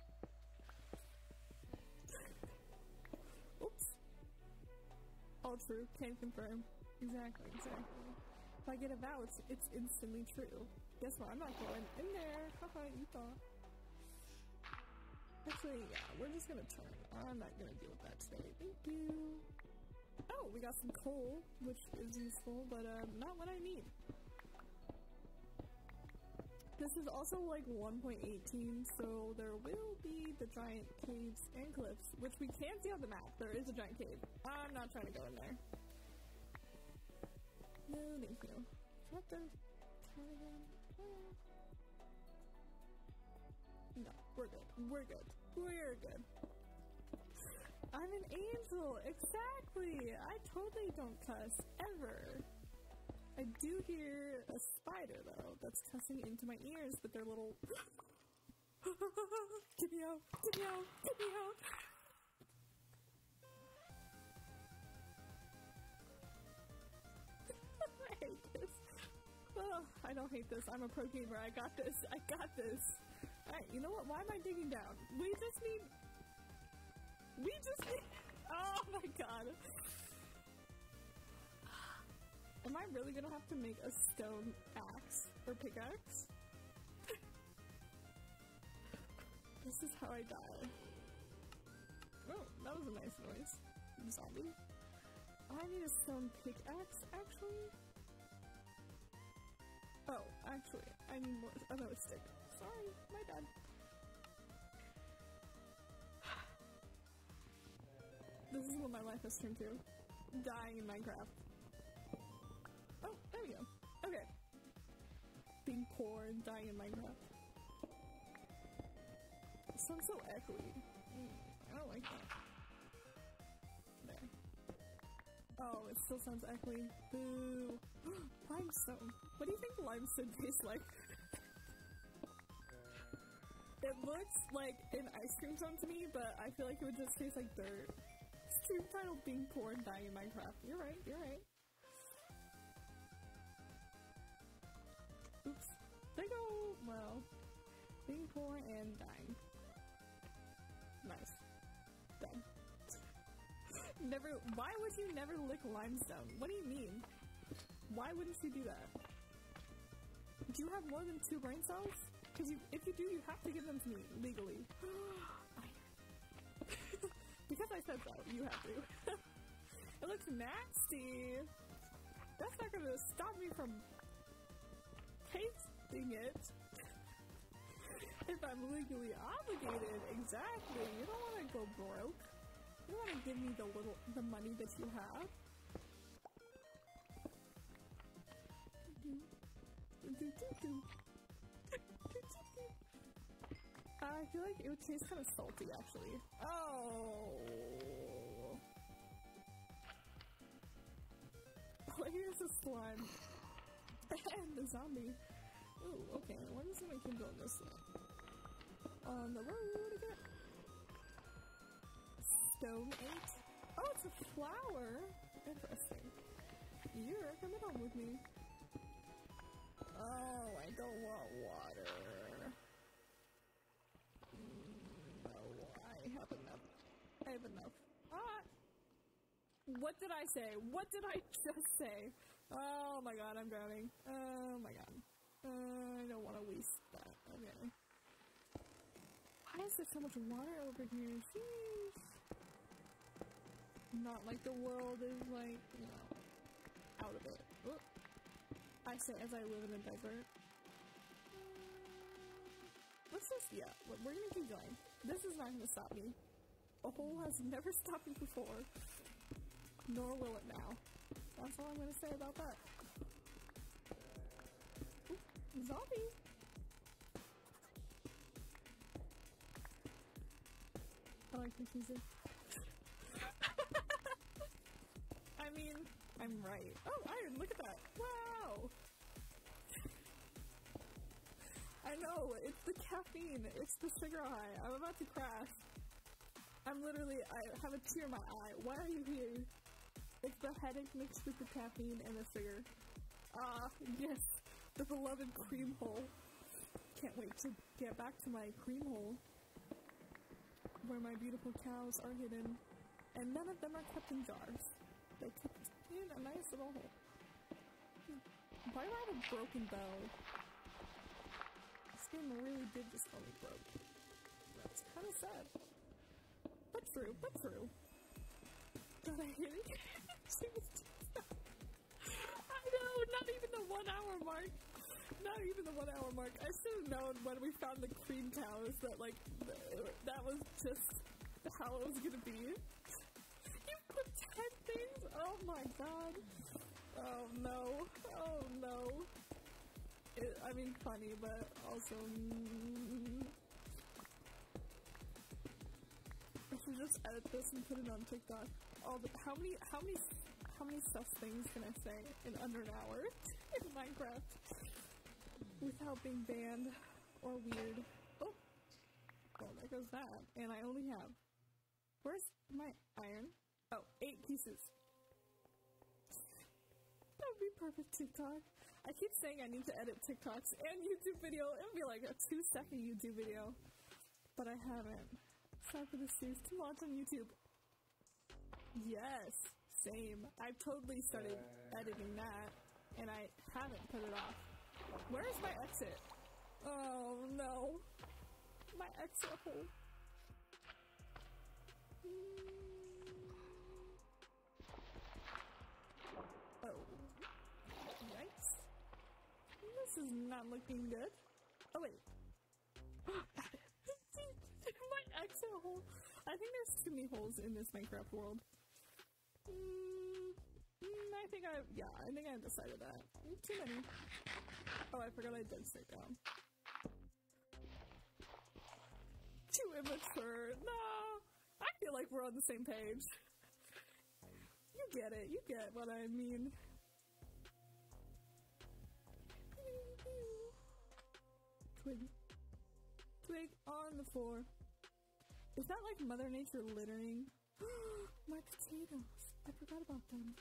Oops. All true. Can confirm. Exactly, exactly. If I get a vow, it's instantly true. Guess what? I'm not going in there. Haha, you thought. Actually, yeah, we're just gonna turn. I'm not gonna deal with that today. Thank you. Oh, we got some coal, which is useful, but not what I need. This is also like 1.18, so there will be the giant caves and cliffs, which we can see on the map. There is a giant cave. I'm not trying to go in there. No, thank you. What the? No, we're good. We're good. We're good. I'm an angel! Exactly! I totally don't cuss. Ever. I do hear a spider, though, that's cussing into my ears, but they're little... Get me out! Get me out! Get me out! I hate this. Oh, I don't hate this. I'm a pro gamer. I got this. I got this. Alright, you know what? Why am I digging down? We just need... Oh my god. Am I really gonna have to make a stone axe or pickaxe? This is how I die. Oh, that was a nice noise. Zombie. I need a stone pickaxe, actually? Oh, actually, I need more. Another stick. Sorry, my bad. This is what my life has turned to. Dying in Minecraft. Oh, there we go. Okay. Being poor and dying in Minecraft. It sounds so echoey. I don't like that. There. Oh, it still sounds echoey. Boo. Limestone. What do you think limestone tastes like? It looks like an ice cream cone to me, but I feel like it would just taste like dirt. Stream title being poor and dying in Minecraft. You're right, you're right. Oops. There you go! Well, being poor and dying. Nice. Done. Never. Why would you never lick limestone? What do you mean? Why wouldn't you do that? Do you have more than 2 brain cells? Because if you do, you have to give them to me legally. Because I said so, you have to. It looks nasty. That's not gonna stop me from tasting it. If I'm legally obligated, exactly. You don't want to go broke. You want to give me the money that you have. I feel like it would taste kind of salty, actually. Oh, here's a slime and the zombie. Ooh, okay. When is it I can go this way? On the road again. Stone 8. Oh, it's a flower. Interesting. You're coming home with me. Oh, I don't want water. No, I have enough. I have enough. Ah! What did I say? What did I just say? Oh my god, I'm drowning. Oh my god. I don't want to waste that. Okay. Why is there so much water over here? Sheesh. Not like the world is like, you know, out of it. Oop. I say as I live in a desert. Let's just, yeah, we're gonna keep going. This is not gonna stop me. A hole has never stopped me before. Nor will it now. That's all I'm gonna say about that. Oop, zombie! I like this music. I mean, I'm right. Oh, iron, look at that. Wow! I know, it's the caffeine. It's the sugar high. I'm about to crash. I have a tear in my eye. Why are you here? It's the headache mixed with the caffeine and the sugar. Ah, yes. The beloved cream hole. Can't wait to get back to my cream hole. Where my beautiful cows are hidden. And none of them are kept in jars. They're kept in a nice little hole. Why do I have a broken bow? This game really did just call me broke. That's kind of sad. But true, but true. God, I hate it. I know, not even the 1 hour mark. Not even the 1 hour mark. I should have known when we found the cream cows that, like, that was just how it was gonna be. You put 10 things? Oh my god. Oh no. Oh no. I mean, funny, but also. I should just edit this and put it on TikTok. How many sus things can I say in under an hour in Minecraft without being banned or weird? Oh, well, there goes that. And I only have. Where's my iron? Oh, 8 pieces. That would be perfect TikTok. I keep saying I need to edit TikToks and YouTube video. It would be like a 2-second YouTube video. But I haven't. Time for the series to watch on YouTube. Yes, same. I've totally started editing that, and I haven't put it off. Where is my exit? Oh no. My exit hole. Oh. Yikes. This is not looking good. Oh wait. My exit hole. I think there's too many holes in this Minecraft world. I think I decided that. Too many. Oh, I forgot I did sit down. Too immature. No! I feel like we're on the same page. You get it. You get what I mean. Twig on the floor. Is that like Mother Nature littering My potatoes. I forgot about them.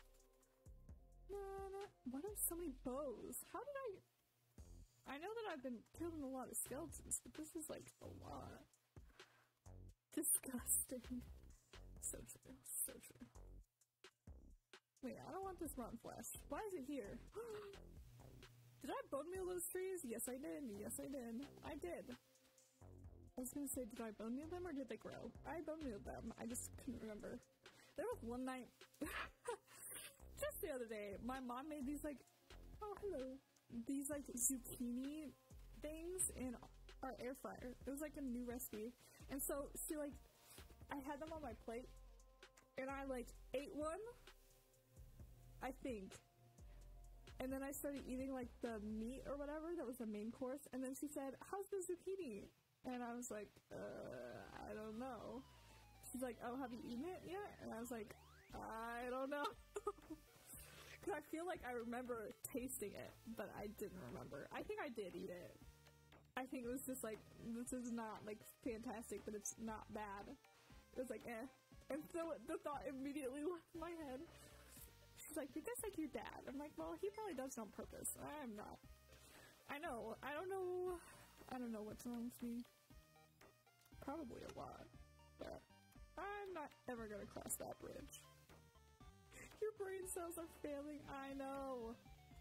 Why do I have so many bows? How did I know that I've been killing a lot of skeletons, but this is like a lot. Disgusting. So true. So true. Wait, I don't want this rotten flesh. Why is it here? Did I bone meal those trees? Yes, I did. Yes, I did. I did. I was gonna say, did I bone meal them or did they grow? I bone mealed them. I just couldn't remember. There was one night, just the other day, my mom made these like, oh hello, these like zucchini things in our air fryer. It was like a new recipe. And so she like, I had them on my plate and I like ate one, I think. And then I started eating like the meat or whatever that was the main course. And then she said, how's the zucchini? And I was like, I don't know. She's like, oh, have you eaten it yet? And I was like, I don't know. Because I feel like I remember tasting it, but I didn't remember. I think I did eat it. I think it was just like, this is not like fantastic, but it's not bad. It was like, eh. And so the thought immediately left my head. She's like, you're just like your dad. I'm like, well, he probably does it on purpose. I'm not. I know. I don't know what's wrong with me. Probably a lot. But I'm not ever going to cross that bridge. Your brain cells are failing. I know.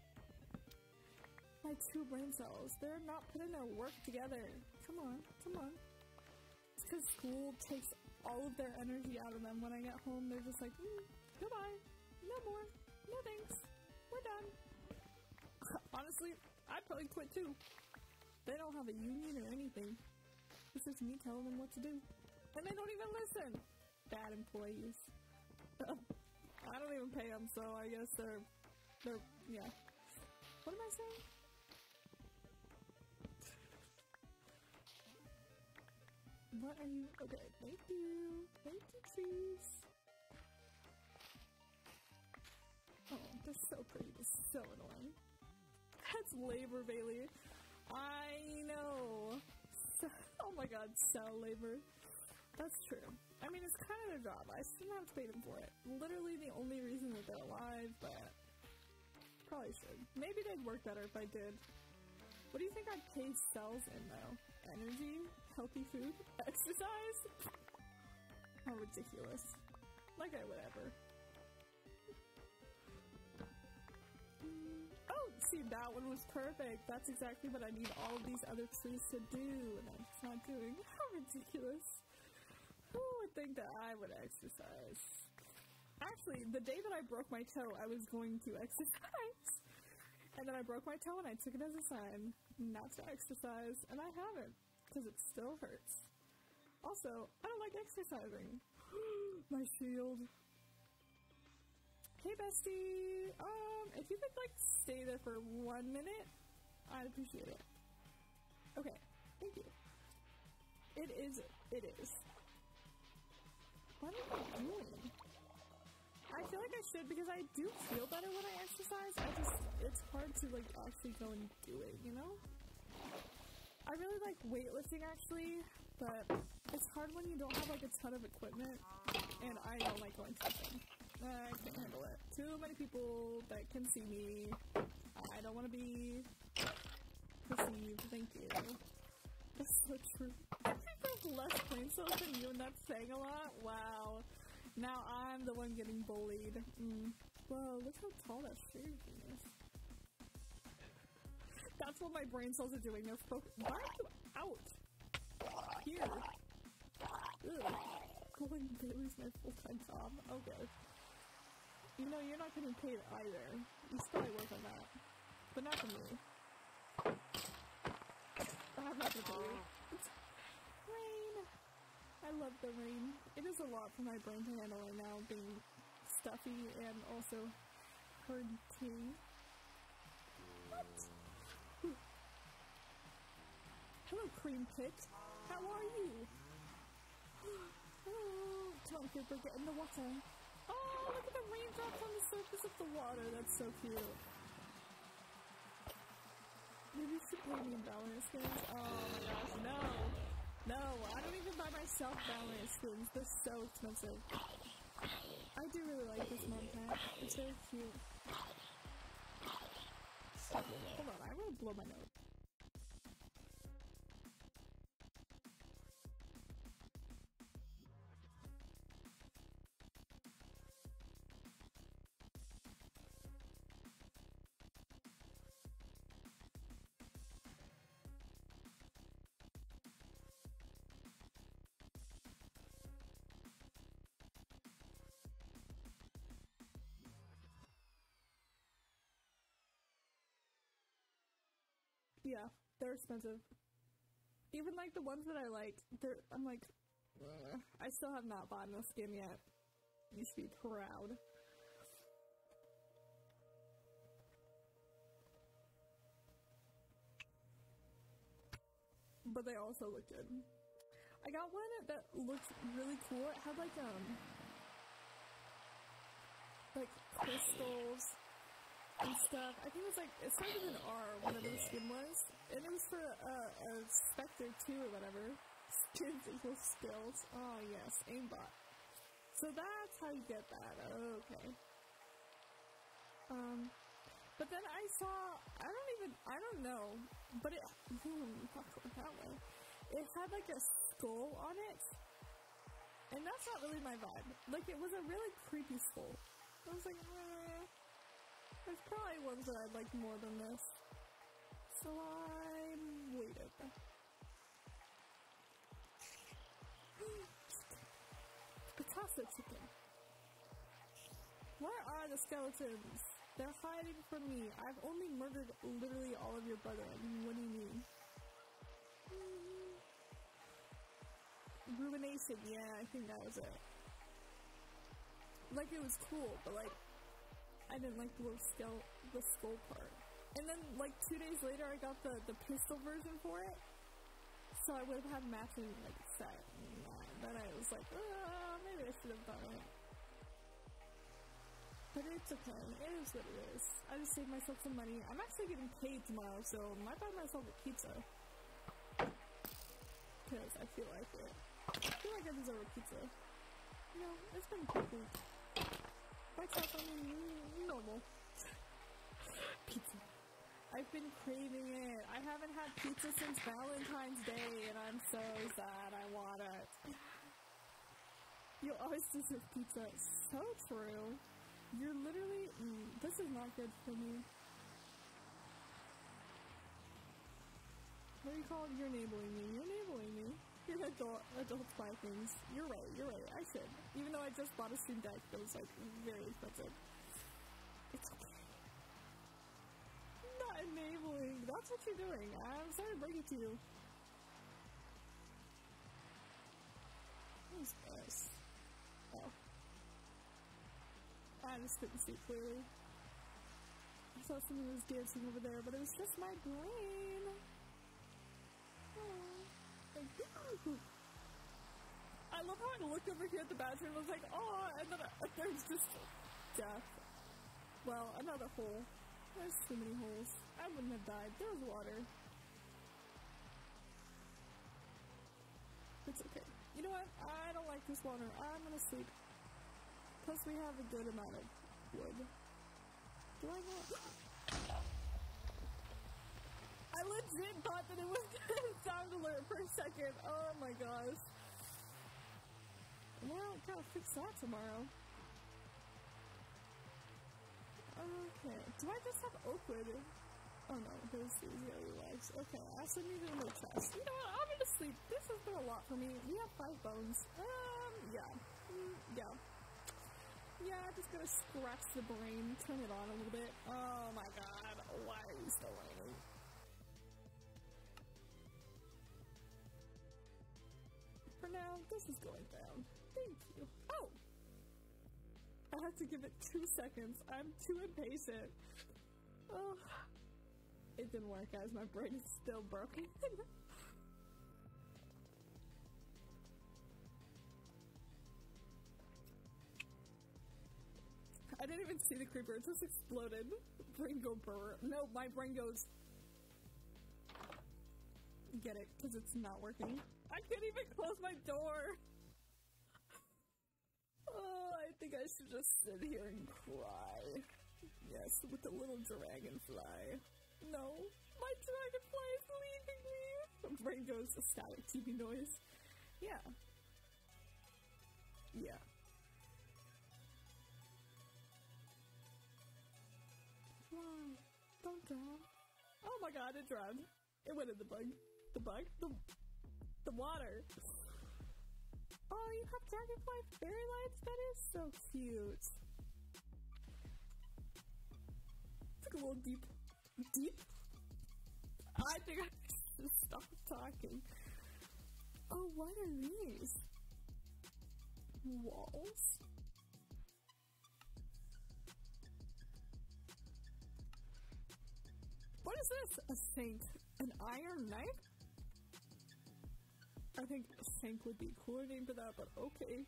My 2 brain cells. They're not putting their work together. Come on. Come on. It's because school takes all of their energy out of them. When I get home, they're just like, goodbye. No more. No thanks. We're done. Honestly, I'd probably quit too. They don't have a union or anything. This is me telling them what to do. And they don't even listen. Bad employees. I don't even pay them, so I guess they're, yeah. What am I saying? What are you, okay, thank you. Thank you, trees. Oh, they're so pretty, they're so annoying. That's labor, Bailey. I know. Oh my god, cell labor. That's true. I mean, it's kind of their job. I shouldn't have to pay them for it. Literally the only reason that they're alive, but probably should. Maybe they'd work better if I did. What do you think I'd pay cells in, though? Energy? Healthy food? Exercise? How ridiculous. Like I would ever. Oh, see, that one was perfect. That's exactly what I need all of these other trees to do, and I'm just not doing. How ridiculous. Who would think that I would exercise? Actually, the day that I broke my toe, I was going to exercise. And then I broke my toe and I took it as a sign not to exercise, and I haven't, because it still hurts. Also, I don't like exercising. My shield. Hey, bestie. If you could, like, stay there for 1 minute, I'd appreciate it. Okay, thank you. It is. What am I doing? I feel like I should, because I do feel better when I exercise. It's hard to, like, actually go and do it, you know? I really like weightlifting, actually, but it's hard when you don't have, like, a ton of equipment, and I don't like going to the gym. I can't handle it. Too many people that can see me. I don't want to be perceived. Thank you. That's so true. I think there's less brain cells than you, and that's saying a lot. Wow. Now I'm the one getting bullied. Whoa, look how tall that shade is. That's what my brain cells are doing. They're why are you out? Here. Ugh. Going Bailey's my full-time job. Okay. You know, you're not getting paid either. You should probably work on that. But not for me. I'm not gonna pay you. Rain! I love the rain. It is a lot for my brain to handle right now, being stuffy and also hurting. What? Hello, Cream Pit. How are you? Oh, come on, Cooper, get in the water. Oh, look at the raindrops on the surface of the water. That's so cute. Maybe you should pay me in Valorant skins. Oh my gosh, no. No, I don't even buy myself Valorant skins. They're so expensive. I do really like this mod pack. It's very cute. Hold on, I will blow my nose. Yeah, they're expensive. Even like the ones that I like, I'm like, I still have not bought no skin yet. You should be proud. But they also look good. I got one that looked really cool. It had like crystals and stuff. I think it was like, it started with an R, whatever the skin was. And it was for a Spectre 2 or whatever. Skins equals skills. Oh yes, aimbot. So that's how you get that. Okay. But then I saw, I don't know, but it, not going that way. It had like a skull on it. And that's not really my vibe. Like, it was a really creepy skull. I was like, there's probably ones that I'd like more than this. So I waited. Picasso chicken. Where are the skeletons? They're hiding from me. I've only murdered literally all of your brethren. What do you mean? Ruination, yeah, I think that was it. Like, it was cool, but like, I didn't like the little skull part. And then, like, 2 days later, I got the pistol version for it. So I would have had matching, like, set. And then I was like, maybe I should have done it. But it's okay. It is what it is. I just saved myself some money. I'm actually getting paid tomorrow, so I might buy myself a pizza. Because I feel like it. I feel like I deserve a pizza. You know, it's been a quick week. What's up? I mean, normal. Pizza. I've been craving it. I haven't had pizza since Valentine's Day, and I'm so sad. I want it. You always deserve pizza. So true. You're literally... this is not good for me. What do you call it? You're enabling me. You're enabling me. You're an adult. Adults buy things. You're right. You're right. I should. Even though I just bought a Steam Deck that was, like, very expensive. It's okay. Not enabling. That's what you're doing. I'm sorry to break it to you. What is this? Oh. I just couldn't see clearly. I thought something was dancing over there, but it was just my brain. I love how I looked over here at the bathroom and was like, oh, and then there's just death. Well, another hole. There's too many holes. I wouldn't have died. There was water. It's okay. You know what? I don't like this water. I'm gonna sleep. Plus, we have a good amount of wood. Do I not? I legit thought that it was sound alert for a second. Oh my gosh. Well, gotta fix that tomorrow. Okay. Do I just have oak wood? Oh no, there's the other legs. Okay, I also need a little chest. You know what? I'm gonna sleep. This has been a lot for me. We have 5 bones. Yeah. Yeah. Yeah, I'm just gonna scratch the brain, turn it on a little bit. Oh my god, why are you still raining? For now, this is going down. Thank you. Oh! I have to give it 2 seconds. I'm too impatient. Oh. It didn't work, guys. My brain is still broken. I didn't even see the creeper. It just exploded. Brain go brr. No, my brain goes... Get it, because it's not working. I can't even close my door. Oh, I think I should just sit here and cry. Yes, with the little dragonfly. No, my dragonfly is leaving me. My brain goes a static TV noise. Yeah. Yeah. Why? Don't drown. Oh my god, it drowned. It went in the bug. The bug? The water. Oh, you have dragonfly fairy lights? That is so cute. It's like a little deep. Deep? I think I should stop talking. Oh, what are these? Walls? What is this? A sink? An iron knife? I think a sink would be a cooler name for that, but okay.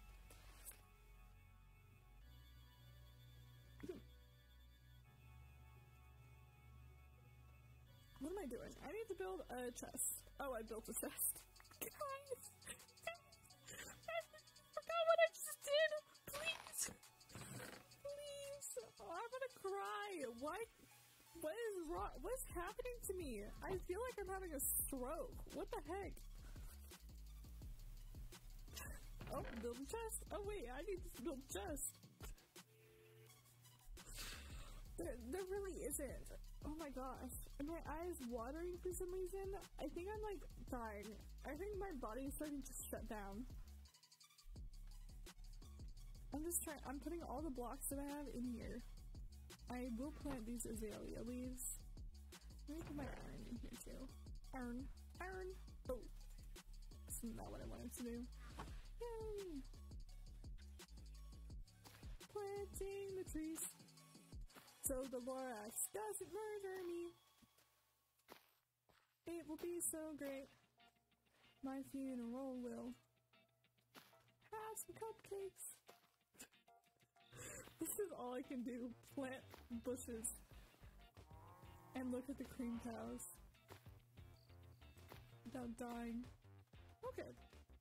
What am I doing? I need to build a chest. Oh, I built a chest. Guys! I forgot what I just did! Please! Please! Oh, I'm gonna cry! What is wrong? What's happening to me? I feel like I'm having a stroke. What the heck? Oh, build a chest. Oh wait, I need to build a chest. There really isn't. Oh my gosh. Are my eyes watering for some reason? I think I'm like dying. I think my body is starting to shut down. I'm putting all the blocks that I have in here. I will plant these azalea leaves. Let me put my iron in here too. Iron. Oh. That's not what I wanted to do. Yay! Planting the trees. So the Lorax doesn't murder me. It will be so great. My funeral will have some cupcakes. This is all I can do. Plant bushes. And look at the cream cows. Without dying. Okay.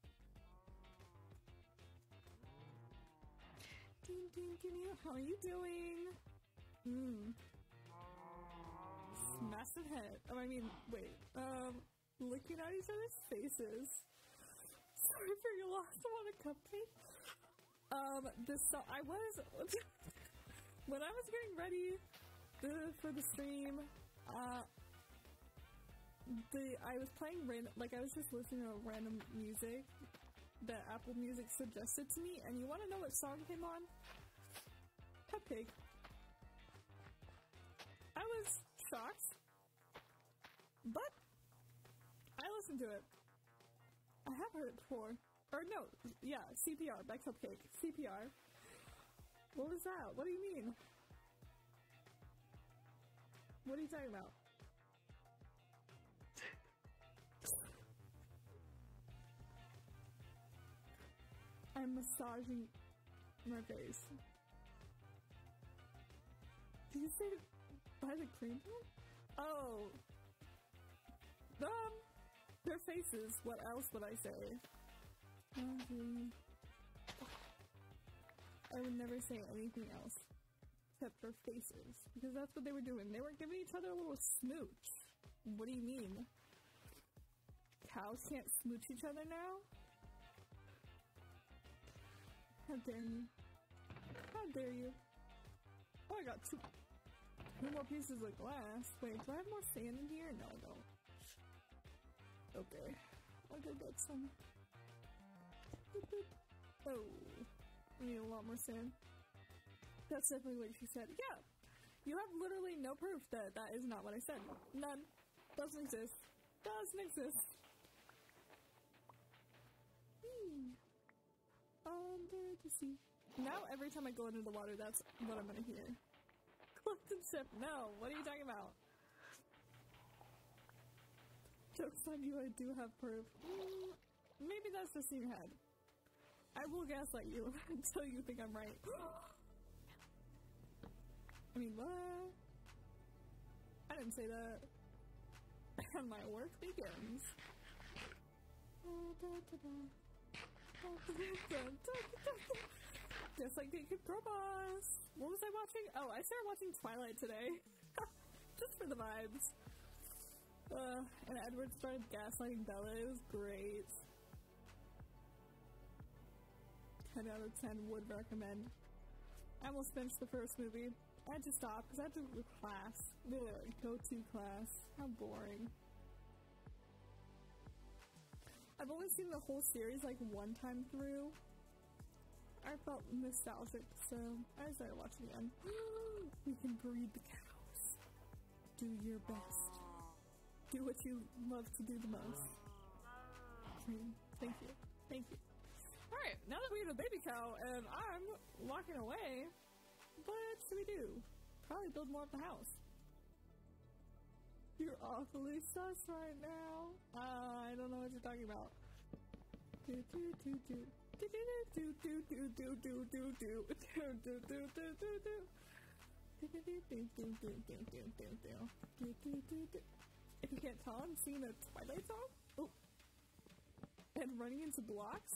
How are you doing? Massive head. Oh, I mean, wait. Looking at each other's faces. Sorry for your loss. I want a cupcake. When I was getting ready for the stream, I was playing I was just listening to random music that Apple Music suggested to me, and you want to know what song came on? Cupcake. I was shocked, but I listened to it. I have heard it before. Or no, yeah, CPR by Cupcake. CPR. What was that? What do you mean? What are you talking about? I'm massaging my face. Did you say by the cream pad? Oh. Their faces. What else would I say? I would never say anything else except their faces, because that's what they were doing. They were giving each other a little smooch. What do you mean? Cows can't smooch each other now? How dare you? How dare you? Oh, I got two more pieces of glass. Wait, do I have more sand in here? No, I don't. Okay. I'll go get some. Oh. I need a lot more sand. That's definitely what she said. Yeah! You have literally no proof that that is not what I said. None. Doesn't exist. Doesn't exist. Under the sea. Now every time I go into the water, that's what I'm gonna hear. Collect and sip. No, what are you talking about? Joke's on you, I do have proof. Maybe that's just in your head. I will gaslight you until you think I'm right. I mean, what? I didn't say that. And my work begins. Just like it could promise. What was I watching? Oh, I started watching Twilight today. Just for the vibes. And Edward started gaslighting Bella. It was great. 10 out of 10 would recommend. I almost finished the first movie. I had to stop because I had to go to class. Go to class. How boring. I've only seen the whole series like one time through. I felt nostalgic, so I started watching again. We can breed the cows. Do your best. Do what you love to do the most. Thank you. Thank you. Alright, now that we have a baby cow and I'm walking away, what should we do? Probably build more of the house. You're awfully sus right now. I don't know what you're talking about. Do do do do. Do do do do do do do do do do do do do do do. If you can't tell, I'm singing a Twilight song. Oh. And running into blocks.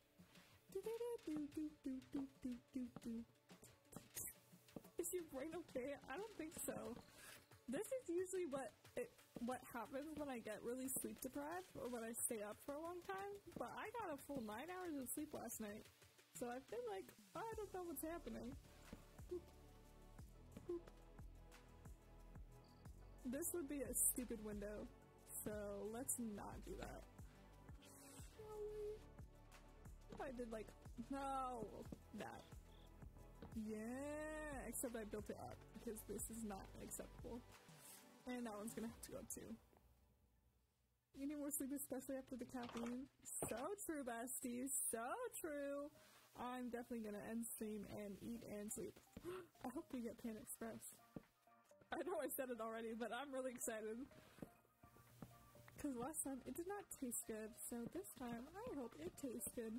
Is your brain okay? I don't think so. This is usually what happens when I get really sleep deprived or when I stay up for a long time. But I got a full 9 hours of sleep last night. So I feel like I don't know what's happening. Boop. Boop. This would be a stupid window. So let's not do that. Shall we? If I did like, no, that. Yeah, except I built it up because this is not acceptable. And that one's gonna have to go too. You need more sleep, especially after the caffeine. So true, besties. So true. I'm definitely gonna end stream and eat and sleep. I hope we get Pan Express. I know I said it already, but I'm really excited. Because last time it did not taste good, so this time I hope it tastes good.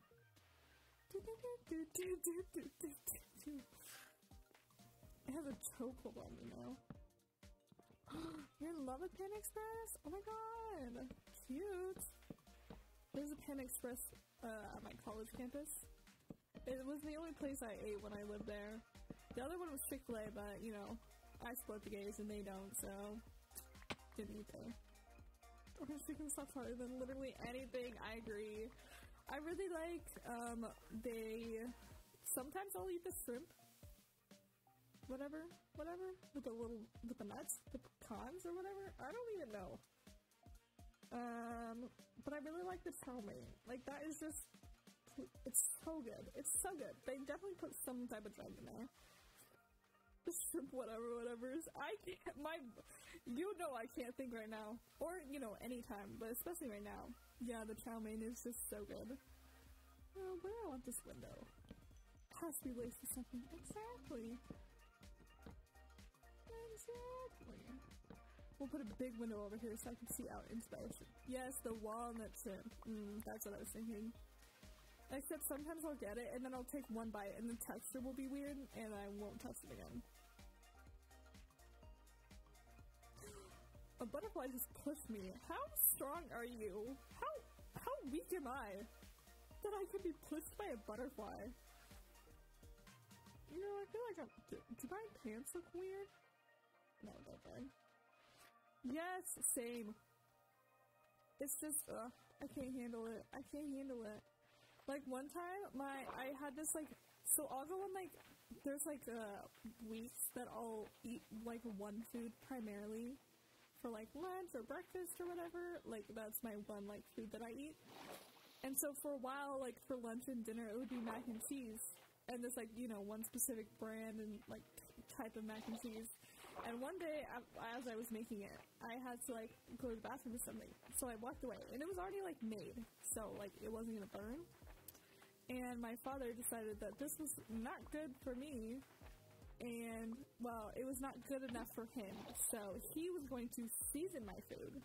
It has a chokehold on me now. You're in love with Pan Express? Oh my god! Cute! There's a Pan Express at my college campus. It was the only place I ate when I lived there. The other one was Chick-fil-A, but, you know, I support the gays and they don't, so didn't eat there. Okay, chicken stuff's harder than literally anything. I agree. I really like, sometimes I'll eat the shrimp. Whatever, with the nuts, the pecans or whatever. I don't even know. But I really like the chow mein. Like, that is just, it's so good. It's so good. They definitely put some type of drug in there. The shrimp, whatever. I can't, you know I can't think right now. Or, you know, anytime, but especially right now. Yeah, the chow mein is just so good. Oh, where do I want this window? It has to be laced with something. Exactly. We'll put a big window over here so I can see out into the ocean. Yes, the walnut shrimp. That's what I was thinking. Except sometimes I'll get it, and then I'll take one bite, and the texture will be weird, and I won't touch it again. A butterfly just pushed me. How strong are you? How weak am I that I could be pushed by a butterfly? You know, I feel like do my pants look weird? No, don't worry. Yes, same. It's just, I can't handle it. Like, one time, I had this, like, so I'll go on, like, there's, like, weeks that I'll eat, like, one food primarily for, like, lunch or breakfast or whatever. Like, that's my one, like, food that I eat. And so for a while, like, for lunch and dinner, it would be mac and cheese. And there's, like, you know, one specific brand and, like, type of mac and cheese. And one day, as I was making it, I had to, like, go to the bathroom or something. So I walked away. And it was already, like, made. So, like, it wasn't going to burn. And my father decided that this was not good for me. And, well, it was not good enough for him. So he was going to season my food.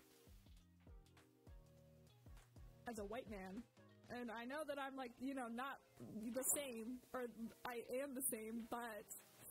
As a white man. And I know that I'm, like, you know, not the same. Or I am the same, but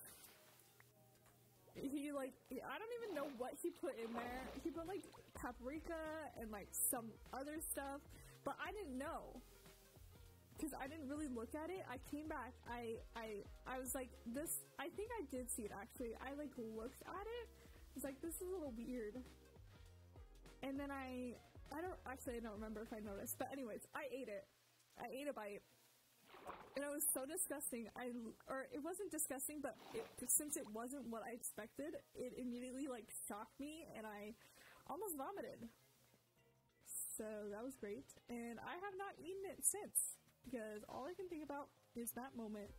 he, like, I don't even know what he put in there. He put, like, paprika and, like, some other stuff, but I didn't know. because I didn't really look at it. I came back. I was like, this. I think I did see it actually. I like looked at it. I was like, this is a little weird. And then I don't remember if I noticed. But anyways, I ate it. I ate a bite. And it was so disgusting. It wasn't disgusting, but since it wasn't what I expected, it immediately like shocked me, and I almost vomited. So that was great. And I have not eaten it since, because all I can think about is that moment.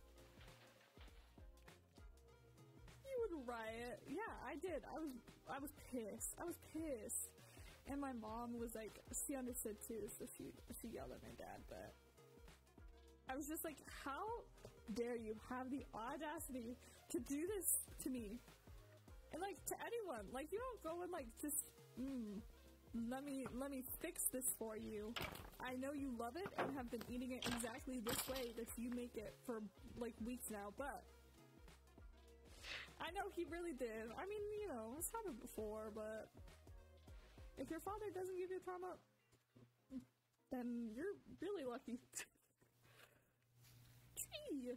You would riot. Yeah, I did. I was pissed. I was pissed. And my mom was like, she understood too, so she yelled at my dad, but I was just like, how dare you have the audacity to do this to me? And like, to anyone. Like, you don't go and like, just, let me fix this for you. I know you love it and have been eating it exactly this way that you make it for like weeks now, but I know he really did. I mean, you know, it's happened before, but if your father doesn't give you trauma, then you're really lucky. Gee.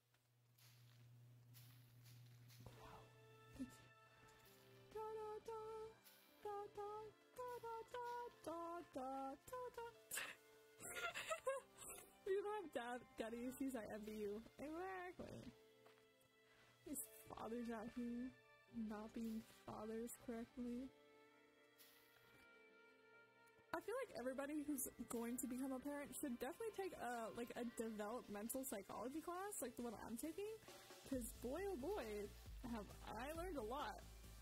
You don't have daddy issues, I envy you. Exactly. These fathers out here not being fathers correctly. I feel like everybody who's going to become a parent should definitely take a developmental psychology class, like the one I'm taking, because boy oh boy, have I learned a lot.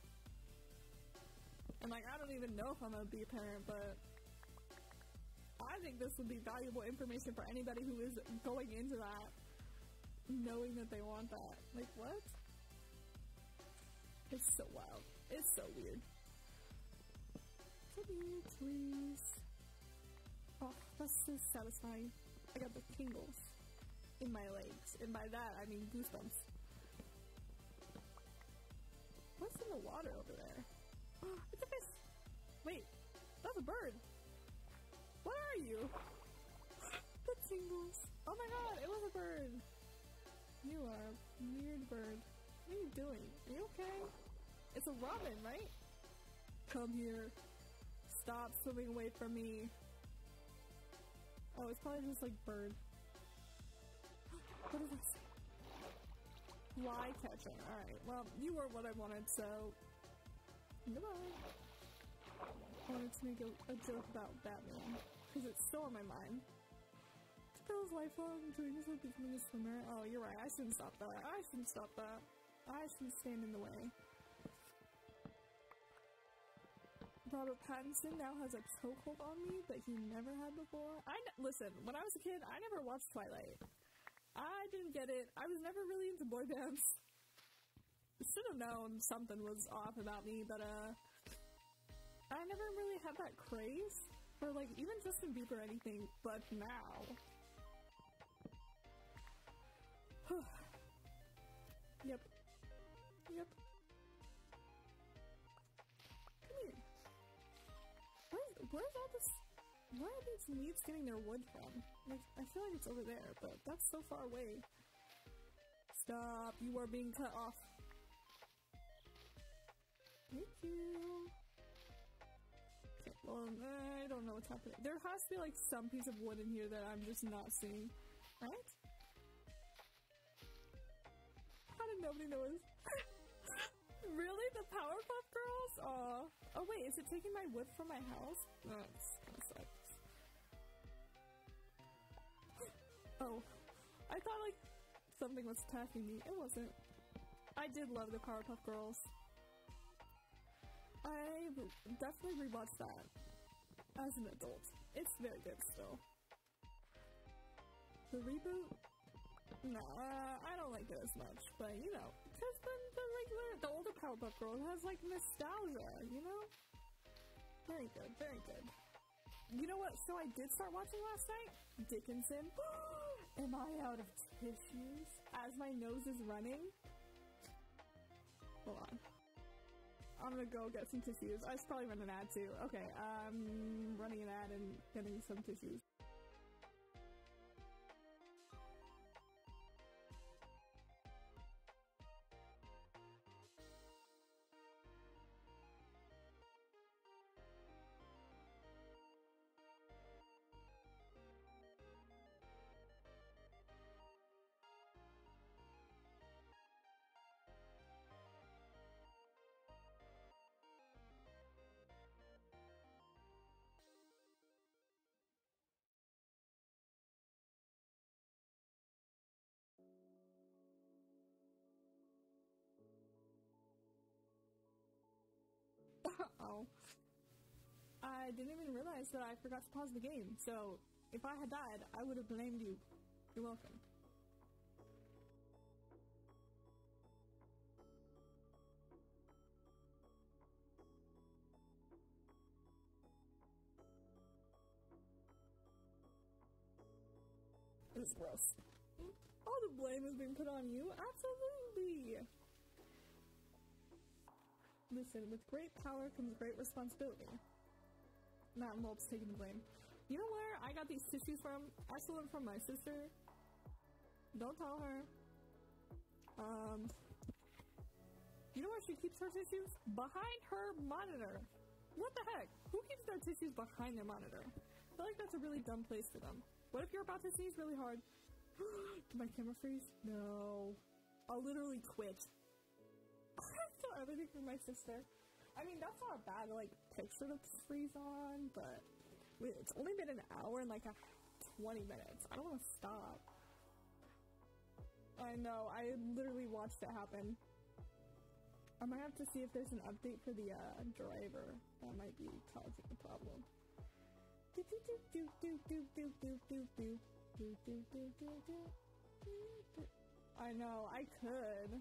And like, I don't even know if I'm gonna be a parent, but I think this would be valuable information for anybody who is going into that, knowing that they want that. Like, what? It's so wild. It's so weird. Please. Oh, that's so satisfying. I got the tingles in my legs. And by that, I mean goosebumps. What's in the water over there? Oh, it's a fish! Wait, that's a bird! What are you? The tingles. Oh my god, it was a bird! You are a weird bird. What are you doing? Are you okay? It's a robin, right? Come here. Stop swimming away from me. Oh, it's probably just like bird. What is this? Fly catcher. Alright, well, you were what I wanted, so goodbye. I wanted to make a joke about Batman, because it's still on my mind. Spell's lifelong dreams of becoming a swimmer. Oh, you're right, I shouldn't stop that. I shouldn't stop that. I shouldn't stand in the way. Robert Pattinson now has a chokehold on me that he never had before. Listen, when I was a kid, I never watched Twilight. I didn't get it. I was never really into boy bands. Should have known something was off about me, but I never really had that craze for like even Justin Bieber or anything. But now, yep. Where's all this? Where are these leaves getting their wood from? Like, I feel like it's over there, but that's so far away. Stop! You are being cut off. Thank you. Okay, well, I don't know what's happening. There has to be like some piece of wood in here that I'm just not seeing, right? How did nobody notice? Really? The Powerpuff Girls? Aw. Oh wait, is it taking my wood from my house? That's kinda sucks. Oh. I thought like something was attacking me. It wasn't. I did love the Powerpuff Girls. I definitely rewatched that as an adult. It's very good still. The reboot? No, I don't like it as much, but you know, because the older Powerpuff Girls has like nostalgia, you know? Very good, very good. You know what show I did start watching last night? Dickinson. Am I out of tissues? As my nose is running. Hold on. I'm gonna go get some tissues. I should probably run an ad too. Okay, running an ad and getting some tissues. know. I didn't even realize that I forgot to pause the game, so if I had died, I would have blamed you. You're welcome. It's gross. All the blame is being put on you? Absolutely! Listen, with great power comes great responsibility. Mountain Wolf's taking the blame. You know where I got these tissues from? I stole them from my sister. Don't tell her. You know where she keeps her tissues? Behind her monitor. What the heck? Who keeps their tissues behind their monitor? I feel like that's a really dumb place for them. What if you're about to sneeze really hard? Did my camera freeze? No. I'll literally quit. I stole everything from my sister. I mean, that's not a bad, like, picture to freeze on, but it's only been an hour and, like, 20 minutes. I don't want to stop. I know. I literally watched it happen. I might have to see if there's an update for the driver. That might be causing a problem. I know, I could.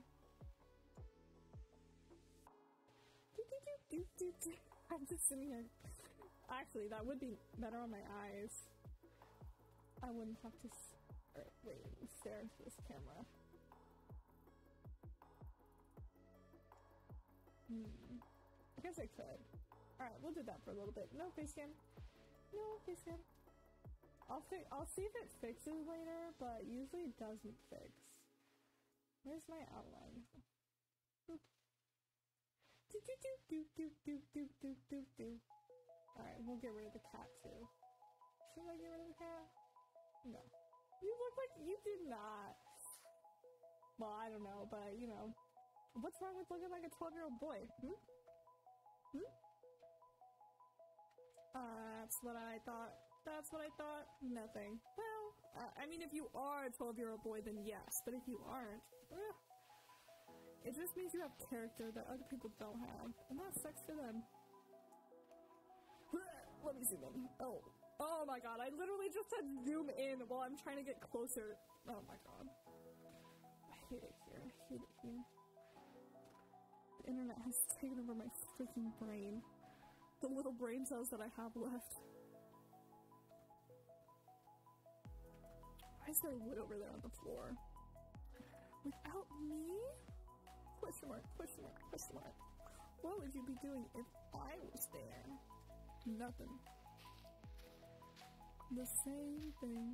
I'm just sitting here. Actually, that would be better on my eyes. I wouldn't have to stare into this camera. I guess I could. Alright, we'll do that for a little bit. No face cam. No face cam. I'll see if it fixes later, but usually it doesn't fix. Where's my outline? Alright, we'll get rid of the cat too. Should I get rid of the cat? No. You look like you did not. Well, I don't know, but you know. What's wrong with looking like a 12-year-old boy? That's what I thought. That's what I thought. Nothing. Well, I mean, if you are a 12-year-old boy, then yes. But if you aren't, it just means you have character that other people don't have. And that sucks for them. Let me zoom in. Oh my god. I literally just said zoom in while I'm trying to get closer. Oh my god. I hate it here. I hate it here. The internet has taken over my freaking brain. The little brain cells that I have left. Why is there wood over there on the floor? Without me? Question mark, question mark, question mark. What would you be doing if I was there? Nothing. The same thing.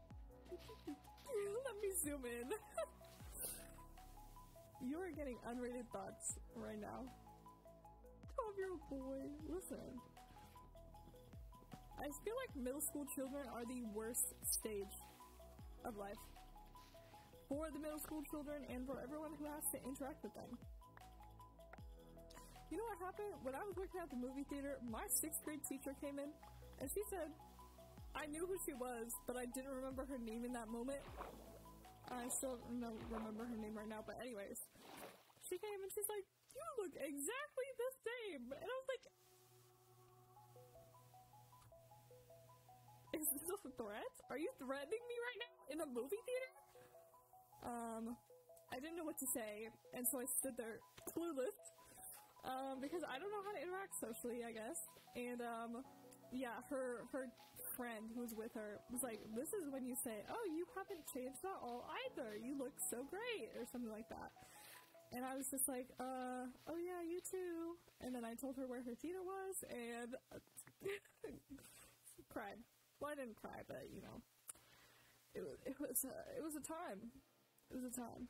Let me zoom in. You are getting unrated thoughts right now. 12-year-old boy, listen. I feel like middle school children are the worst stage of life. For the middle school children and for everyone who has to interact with them. You know what happened? When I was working at the movie theater, my 6th grade teacher came in and she said, I knew who she was, but I didn't remember her name in that moment. I still don't remember her name right now, but anyways. She came and she's like, you look exactly the same. And I was like, is this a threat? Are you threatening me right now in a movie theater? I didn't know what to say, and so I stood there clueless, because I don't know how to interact socially, I guess. And, yeah, her friend who was with her was like, this is when you say, oh, you haven't changed at all either. You look so great, or something like that. And I was just like, oh yeah, you too. And then I told her where her theater was, and cried. Well, I didn't cry, but, you know, it was a time. It was a time.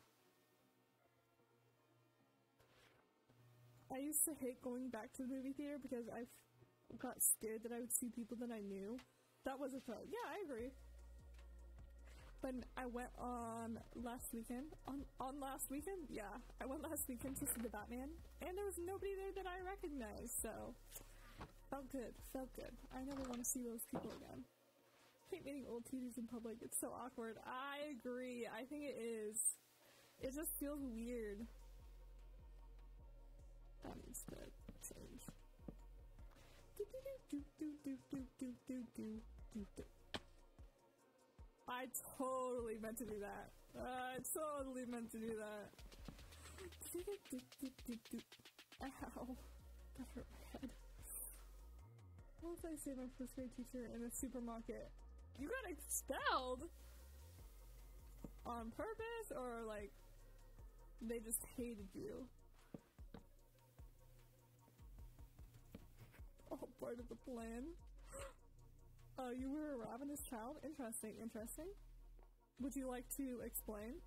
I used to hate going back to the movie theater because I got scared that I would see people that I knew. That was a threat. Yeah, I agree. But I went on last weekend. On last weekend? Yeah. I went last weekend to see the Batman, and there was nobody there that I recognized, so felt good. Felt good. I never want to see those people again. I hate meeting old teachers in public. It's so awkward. I agree. I think it is. It just feels weird. That needs to change. I totally meant to do that. I totally meant to do that. Ow. That hurt my head. What was I say my first grade teacher in a supermarket? You got expelled? On purpose? Or like, they just hated you? All part of the plan. Oh, you were a ravenous child? Interesting, interesting. Would you like to explain?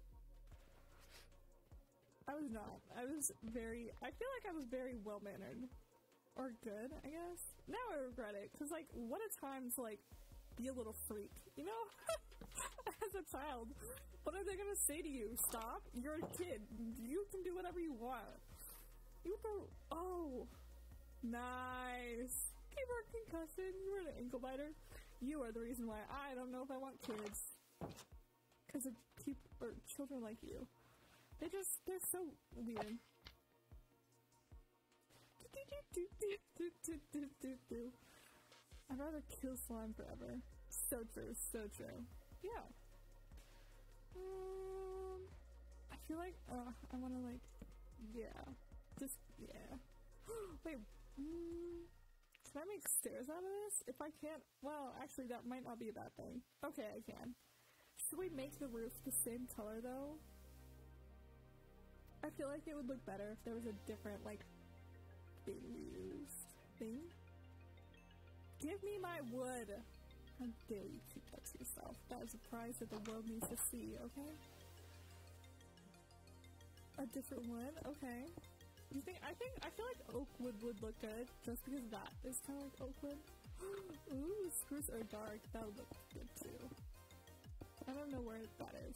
I was not. I feel like I was very well-mannered. Or good, I guess. Now I regret it, because, like, what a time to, like, be a little freak, you know? As a child. What are they gonna say to you? Stop? You're a kid. You can do whatever you want. You go, oh. Nice. Keyboard concussion. You were an ankle biter. You are the reason why I don't know if I want kids. Because of children like you. They're so weird. I'd rather kill slime forever. So true, so true. Yeah. I feel like, I wanna like, yeah. Just, yeah. Wait, can I make stairs out of this? If I can't, well, actually that might not be a bad thing. Okay, I can. Should we make the roof the same color though? I feel like it would look better if there was a different, like, thing. Give me my wood! How dare you keep that to yourself? That is a prize that the world needs to see, okay? A different wood? Okay. I feel like oak wood would look good, just because that is kind of like oak wood. Ooh, spruce or dark, that would look good too. I don't know where that is.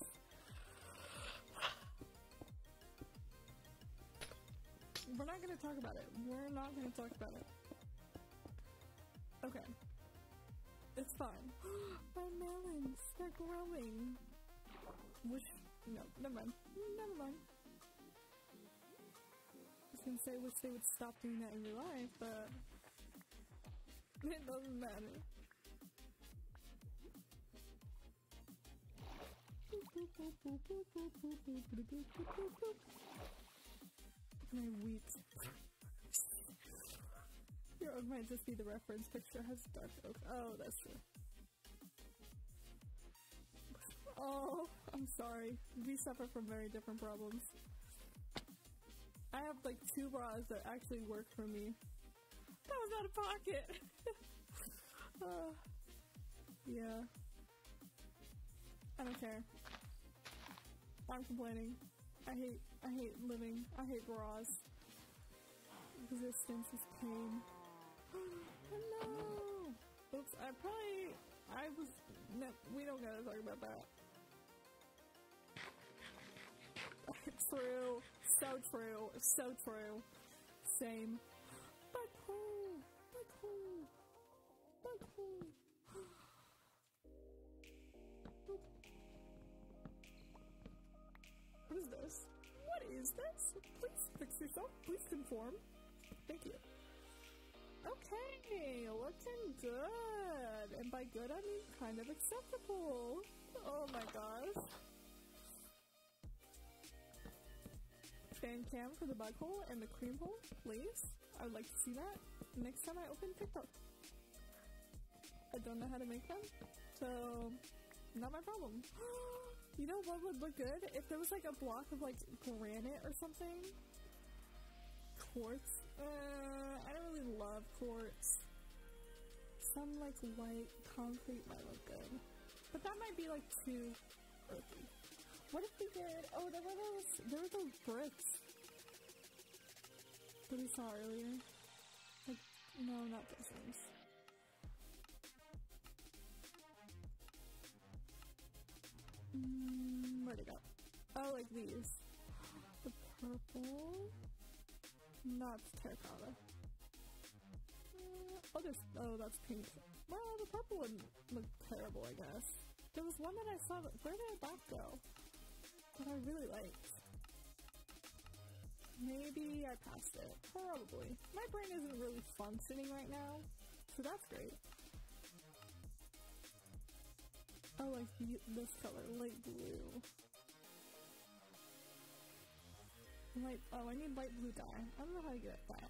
We're not gonna talk about it. We're not gonna talk about it. Okay. It's fine. My melons, they're growing. No, never mind. Never mind. I was gonna say, wish they would stop doing that in your life, but it doesn't matter. My wheat. Your oak might just be the reference picture has dark oak. Oh, that's true. Oh, I'm sorry. We suffer from very different problems. I have like 2 bras that actually work for me. That was out of pocket! Yeah. I don't care. I'm complaining. I hate living. I hate bras. Existence is pain. Oh no! Oops, no, we don't gotta talk about that. True. So true. So true. Same. But cool. But cool. But cool. What is this? What is this? Please fix yourself. Please conform. Thank you. Okay, looking good. And by good, I mean kind of acceptable. Oh my gosh. Fan cam for the bug hole and the cream hole, please. I would like to see that next time I open TikTok. I don't know how to make them, so not my problem. You know what would look good? If there was like a block of like granite or something. Quartz. I don't really love quartz. Some like white concrete might look good. But that might be like too earthy. What if we did, oh, there were those bricks that we saw earlier. Like, no, not those ones. Where'd it go? Oh, like these. The purple. Not terracotta. Oh, that's pink. Well, the purple wouldn't look terrible, I guess. There was one that I saw, where did that go? That I really liked. Maybe I passed it. Probably. My brain isn't really functioning right now. So that's great. I like this color, light blue. Oh, I need light blue dye. I don't know how to get that.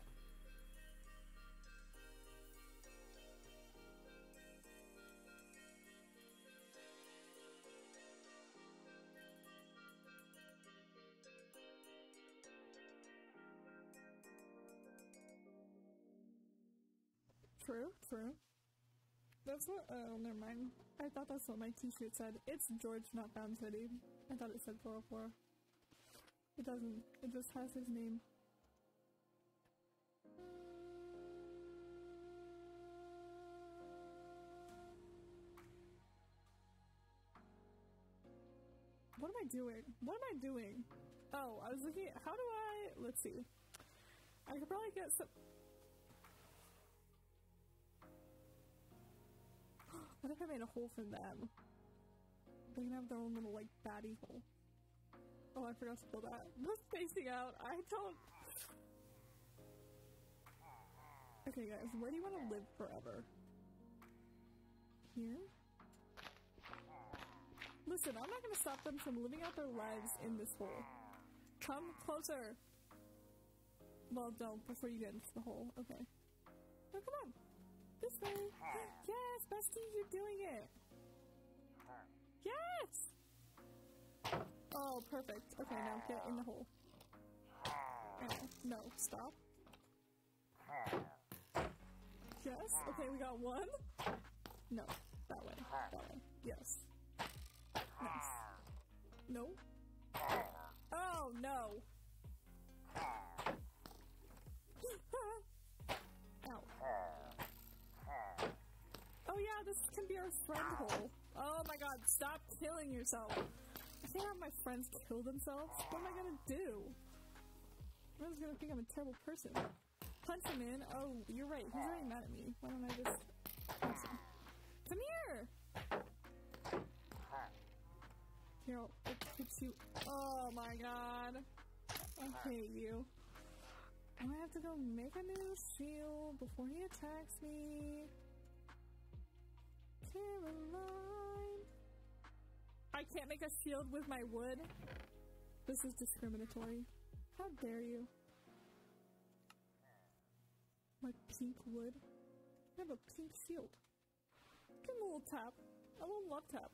True, true. That's what, oh, never mind. I thought that's what my t-shirt said. It's George, not Bound City. I thought it said 404. It doesn't. It just has his name. What am I doing? What am I doing? Oh, I was looking at, how do I, let's see. I could probably get some, what if I made a hole for them? They can have their own little, like, baddie hole. Oh, I forgot to pull that. Just spacing out. I don't... Okay, guys, where do you want to live forever? Here? Listen, I'm not gonna stop them from living out their lives in this hole. Come closer! Well, don't, before you get into the hole. Okay. Oh, come on! This way! Yes, bestie, you're doing it! Yes! Oh, perfect. Okay, now get in the hole. No, stop. Yes? Okay, we got one. No, that way. That way. Yes. Nice. No? Oh, no! Ow. Oh yeah, this can be our friend hole. Oh my god, stop killing yourself. I can't have my friends kill themselves. What am I gonna do? Everyone's gonna think I'm a terrible person. Punch him in. Oh, you're right. He's already mad at me. Why don't I just punch him? Come here! Here, I'll hit you. Oh my god. I hate you. I might have to go make a new shield before he attacks me. Caroline. I can't make a shield with my wood. This is discriminatory. How dare you? My pink wood. I have a pink shield. Give him a little tap. A little love tap.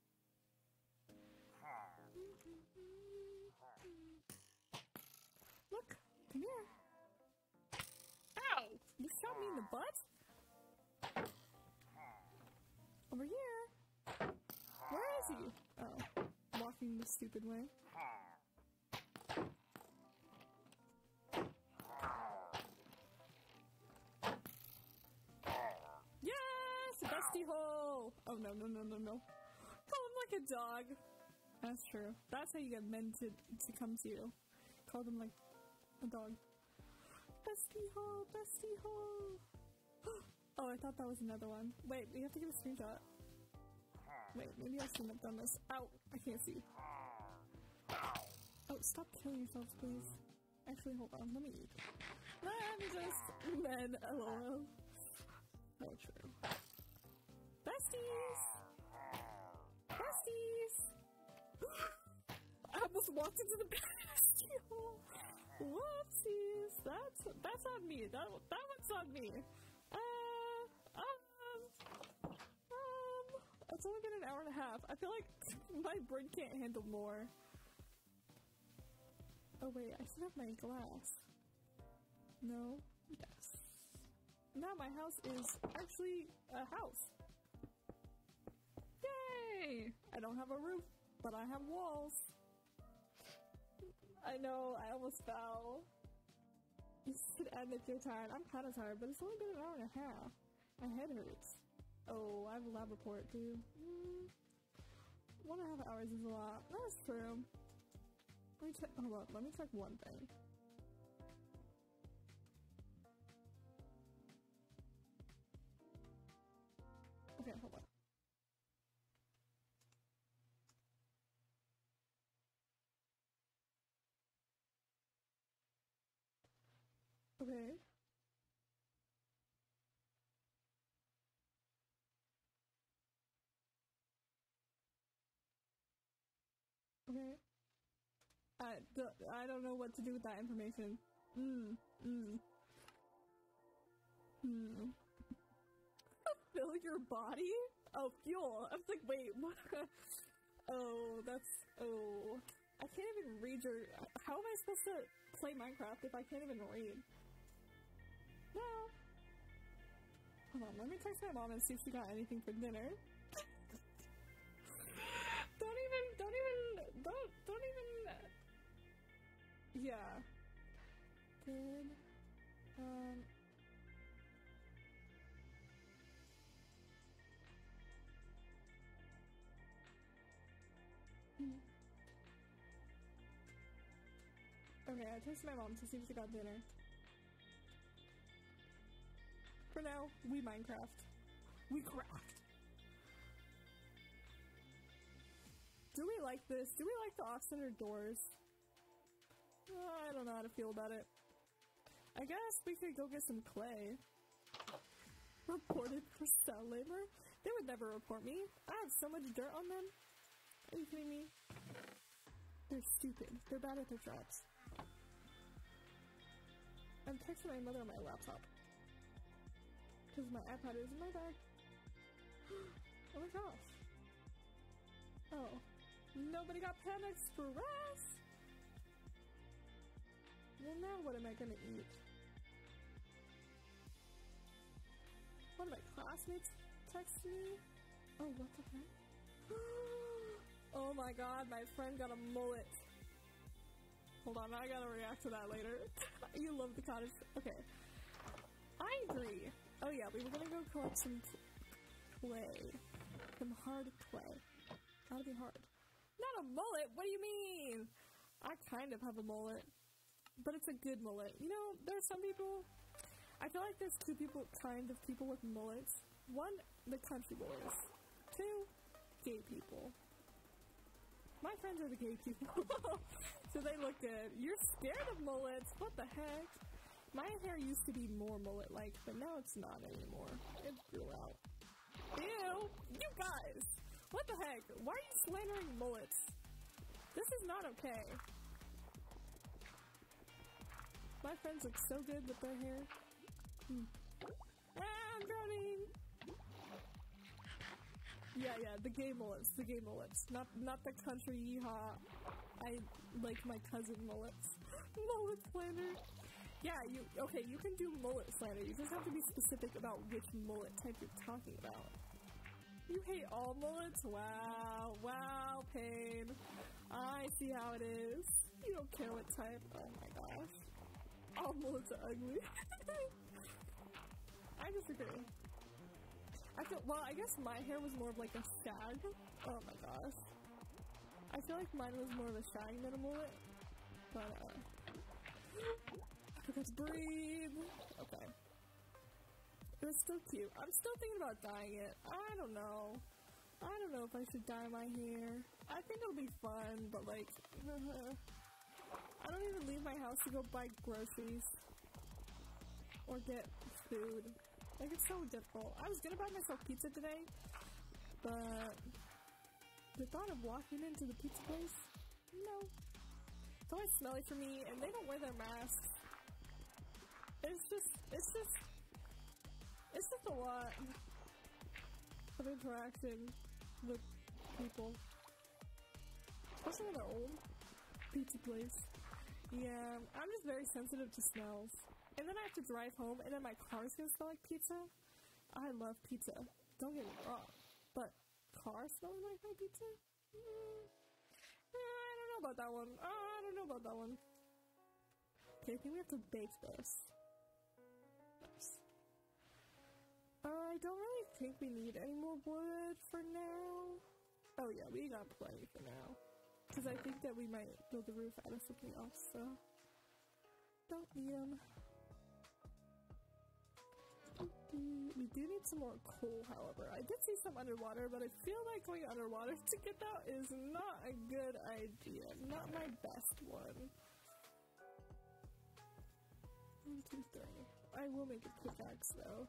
Look, come here. Ow! You shot me in the butt? Over here. Where is he? Oh, walking the stupid way. Yes! Bestie hole! Oh, no, no, no, no, no. Call him like a dog. That's true. That's how you get men to come to you. Call them like a dog. Bestie hole! Bestie hole! Oh, I thought that was another one. Wait, we have to get a screenshot. Wait, maybe I shouldn't have done this. Ow! I can't see. Oh, stop killing yourselves, please. Actually, hold on. Let me eat. I'm just men. LOL. Oh, true. Besties! Besties! I almost walked into the bestie hole. Whoopsies. That's on me. That one's on me. It's only been an hour and a half. I feel like my brain can't handle more. Oh wait, I still have my glass. No? Yes. Now my house is actually a house. Yay! I don't have a roof, but I have walls. I know, I almost fell. You should end if you're tired. I'm kind of tired, but it's only been an hour and a half. My head hurts. Oh, I have a lab report too. 1.5 hours is a lot. That's true. Let me check. Hold on. Let me check one thing. Okay, hold on. Okay. Okay. I don't know what to do with that information. Fill your body? Oh, fuel. I was like, wait, what? Oh, that's... Oh. I can't even read your... How am I supposed to play Minecraft if I can't even read? No. Hold on, let me text my mom and see if she got anything for dinner. Don't even... Yeah. Did... Okay, I texted my mom to see if she got dinner. For now, we Minecraft. We craft. Do we like this? Do we like the off-center doors? I don't know how to feel about it. I guess we could go get some clay. Reported for cell labor? They would never report me. I have so much dirt on them. Are you kidding me? They're stupid. They're bad at their jobs. I'm texting my mother on my laptop. Because my iPad is in my bag. Oh my gosh. Oh. Nobody got Panda Express! Well, now what am I gonna eat? One of my classmates texted me. Oh, what the heck? Oh my god, my friend got a mullet. Hold on, I gotta react to that later. You love the cottage. Okay. I agree. Oh yeah, we were gonna go collect some clay. Some hard clay. Gotta be hard. Not a mullet? What do you mean? I kind of have a mullet. But it's a good mullet. You know, there's some people... I feel like there's two kind of people with mullets. One, the country boys. Two, gay people. My friends are the gay people. So they look good. You're scared of mullets? What the heck? My hair used to be more mullet-like, but now it's not anymore. It grew out. Ew! You guys! What the heck? Why are you slandering mullets? This is not okay. My friends look so good with their hair. Ah, I'm drowning! Yeah, the gay mullets. The gay mullets. Not the country yeehaw. I like my cousin mullets. Mullet slander! Yeah, you can do mullet slander. You just have to be specific about which mullet type you're talking about. You hate all mullets? Wow, Pain. I see how it is. You don't care what type. Oh my gosh. All mullets are ugly. I disagree. I guess my hair was more of like a shag. Oh my gosh. I feel like mine was more of a shag than a mullet. But, I forgot to breathe. Okay. It was still cute. I'm still thinking about dyeing it. I don't know if I should dye my hair. I think it'll be fun, but like, I don't even leave my house to go buy groceries or get food. Like, it's so difficult. I was gonna buy myself pizza today, but the thought of walking into the pizza place, no. It's always smelly for me, and they don't wear their masks. It's just a lot of interaction with people. Especially when they're old. Pizza place. Yeah, I'm just very sensitive to smells. And then I have to drive home, and then my car's gonna smell like pizza. I love pizza. Don't get me wrong. But car smelling like my pizza? I don't know about that one. Okay, I think we have to bake this. Nice. I don't really think we need any more wood for now. Oh yeah, we got plenty for now. Because I think that we might build the roof out of something else, so... Don't need them. We do need some more coal, however. I did see some underwater, but I feel like going underwater to get that is not a good idea. Not my best one. 1, 2, 3. I will make a pickaxe, though.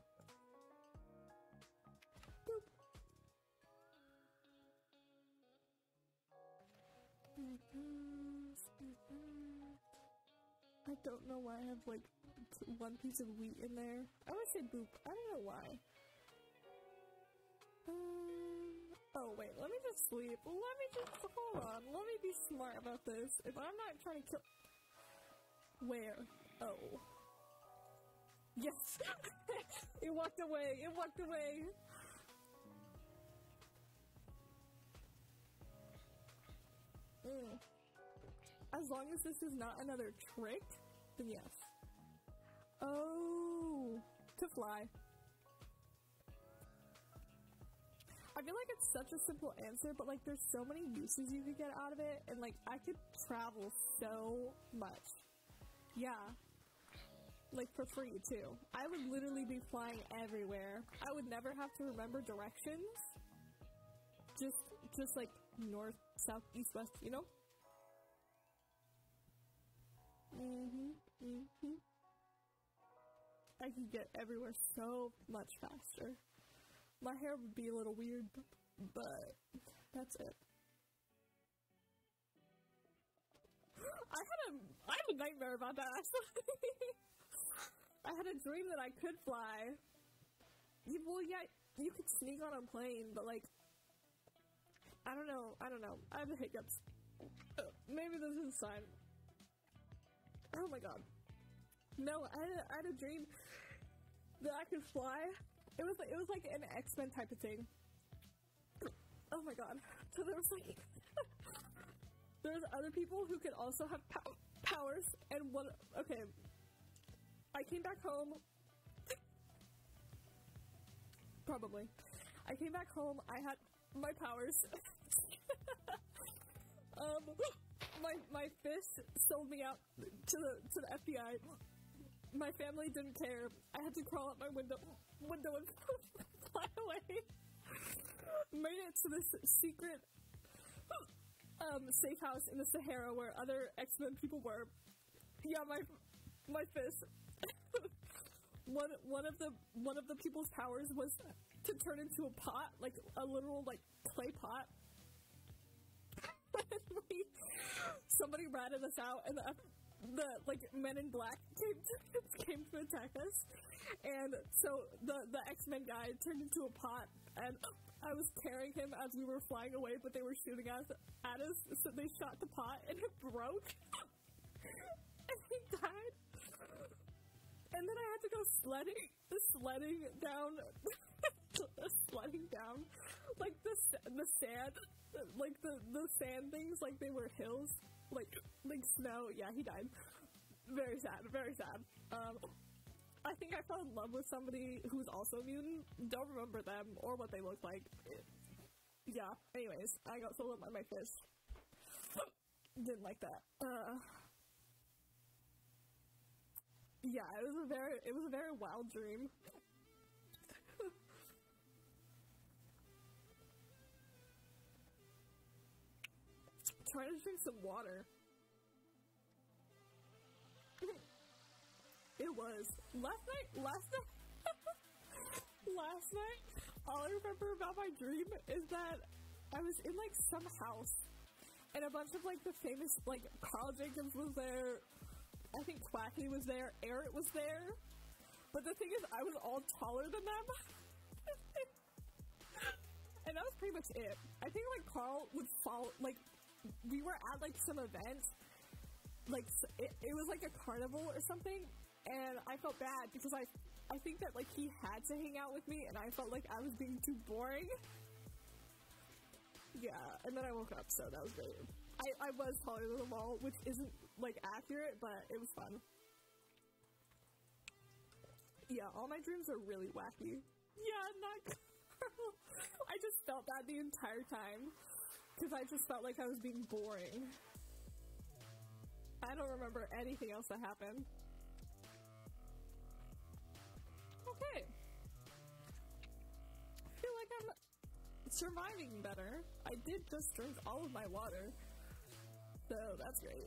Boop. I don't know why I have like one piece of wheat in there. I would say boop. I don't know why. Oh wait, let me just sleep. Let me just, hold on. Let me be smart about this. If I'm not trying to kill... Where? Oh. Yes! It walked away! It walked away! As long as this is not another trick, then yes. Oh, to fly. I feel like it's such a simple answer, but like there's so many uses you could get out of it, and like I could travel so much. Yeah. Like for free too. I would literally be flying everywhere. I would never have to remember directions. Just like north, south, east, west, you know? I could get everywhere so much faster. My hair would be a little weird, but that's it. I had a nightmare about that, actually. I had a dream that I could fly. Well, yeah, you could sneak on a plane, but like, I don't know. I have the hiccups. Maybe this is a sign. Oh my god. No, I had a dream that I could fly. It was like an X-Men type of thing. Oh my god. So there was like there's other people who could also have powers, and okay. I came back home. Probably. I came back home. I had my powers. My fist sold me out to the FBI. My family didn't care. I had to crawl out my window and fly away. Made it to this secret safe house in the Sahara where other X-Men people were. Yeah, my fist. One of the people's powers was to turn into a pot, like a literal like clay pot. Somebody ratted us out, and the like Men in Black came to attack us, and so the X-Men guy turned into a pot, and I was carrying him as we were flying away, but they were shooting at us, so they shot the pot, and it broke, and he died. And then I had to go sledding down, like the sand, like the sand things, like they were hills, like snow. Yeah, he died. Very sad, very sad. I think I fell in love with somebody who's also a mutant. Don't remember them or what they looked like. Yeah. Anyways, I got sold up by my fist. Didn't like that. Yeah, it was a very wild dream. Trying to drink some water. It was last night, all I remember about my dream is that I was in like some house and a bunch of like the famous, like Carl Jenkins was there, I think Quacky was there, Eric was there, but the thing is I was all taller than them. And that was pretty much it. I think like Carl would fall, like we were at like some event, like it was like a carnival or something, and I felt bad because I think that like he had to hang out with me, and I felt like I was being too boring. Yeah, and then I woke up, so that was great. I was taller than them all, which isn't like accurate, but it was fun. Yeah, all my dreams are really wacky. Yeah, not Carl. I just felt that the entire time. Because I just felt like I was being boring. I don't remember anything else that happened. Okay. I feel like I'm surviving better. I did just drink all of my water. So that's great.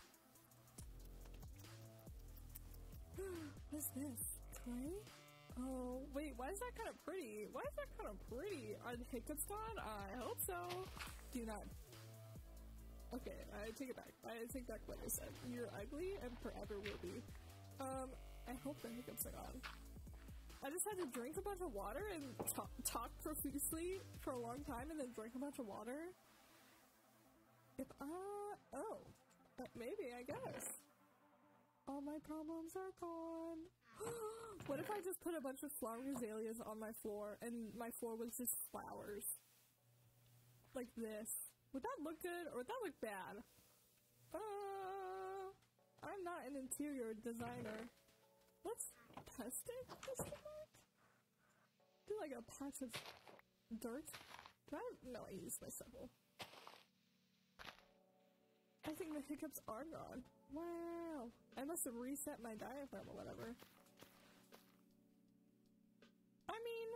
What's this? Clay? Oh, wait, why is that kind of pretty? Why is that kind of pretty? Are the hiccups gone? I hope so. Do not. Okay, I take it back. I take back what I said. You're ugly and forever will be. I hope the hiccups are gone. I just had to drink a bunch of water and talk profusely for a long time and then drink a bunch of water. Maybe, I guess. All my problems are gone. What if I just put a bunch of flowering azaleas on my floor and my floor was just flowers? Like this. Would that look good or would that look bad? I'm not an interior designer. Let's test it. Do like a patch of dirt. No, I used my shovel. I think the hiccups are gone. Wow. I must have reset my diaphragm or whatever. I mean...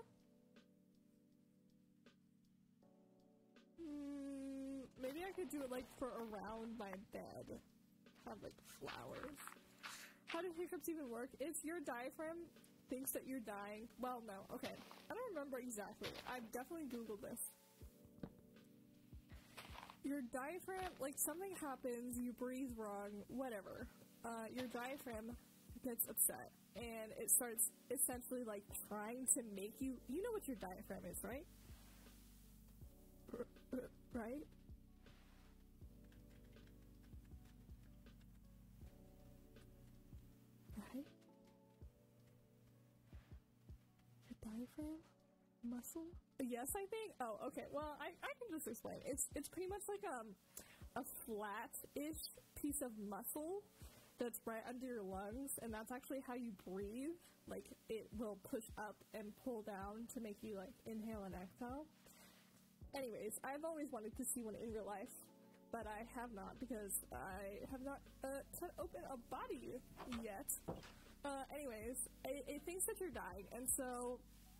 maybe I could do it like for around my bed. Have like flowers. How do hiccups even work? If your diaphragm thinks that you're dying... Well, no. Okay. I don't remember exactly. I've definitely Googled this. Your diaphragm, like something happens, you breathe wrong, whatever. Your diaphragm gets upset, and it starts essentially like trying to make you know what your diaphragm is, right? Right? Right? Your diaphragm? Muscle? Yes, I think. Oh, okay. Well, I can just explain. It's pretty much like a flat-ish piece of muscle that's right under your lungs, and that's actually how you breathe. Like, it will push up and pull down to make you, like, inhale and exhale. Anyways, I've always wanted to see one in real life, but I have not because I have not cut open a body yet. Anyways, it thinks that you're dying, and so...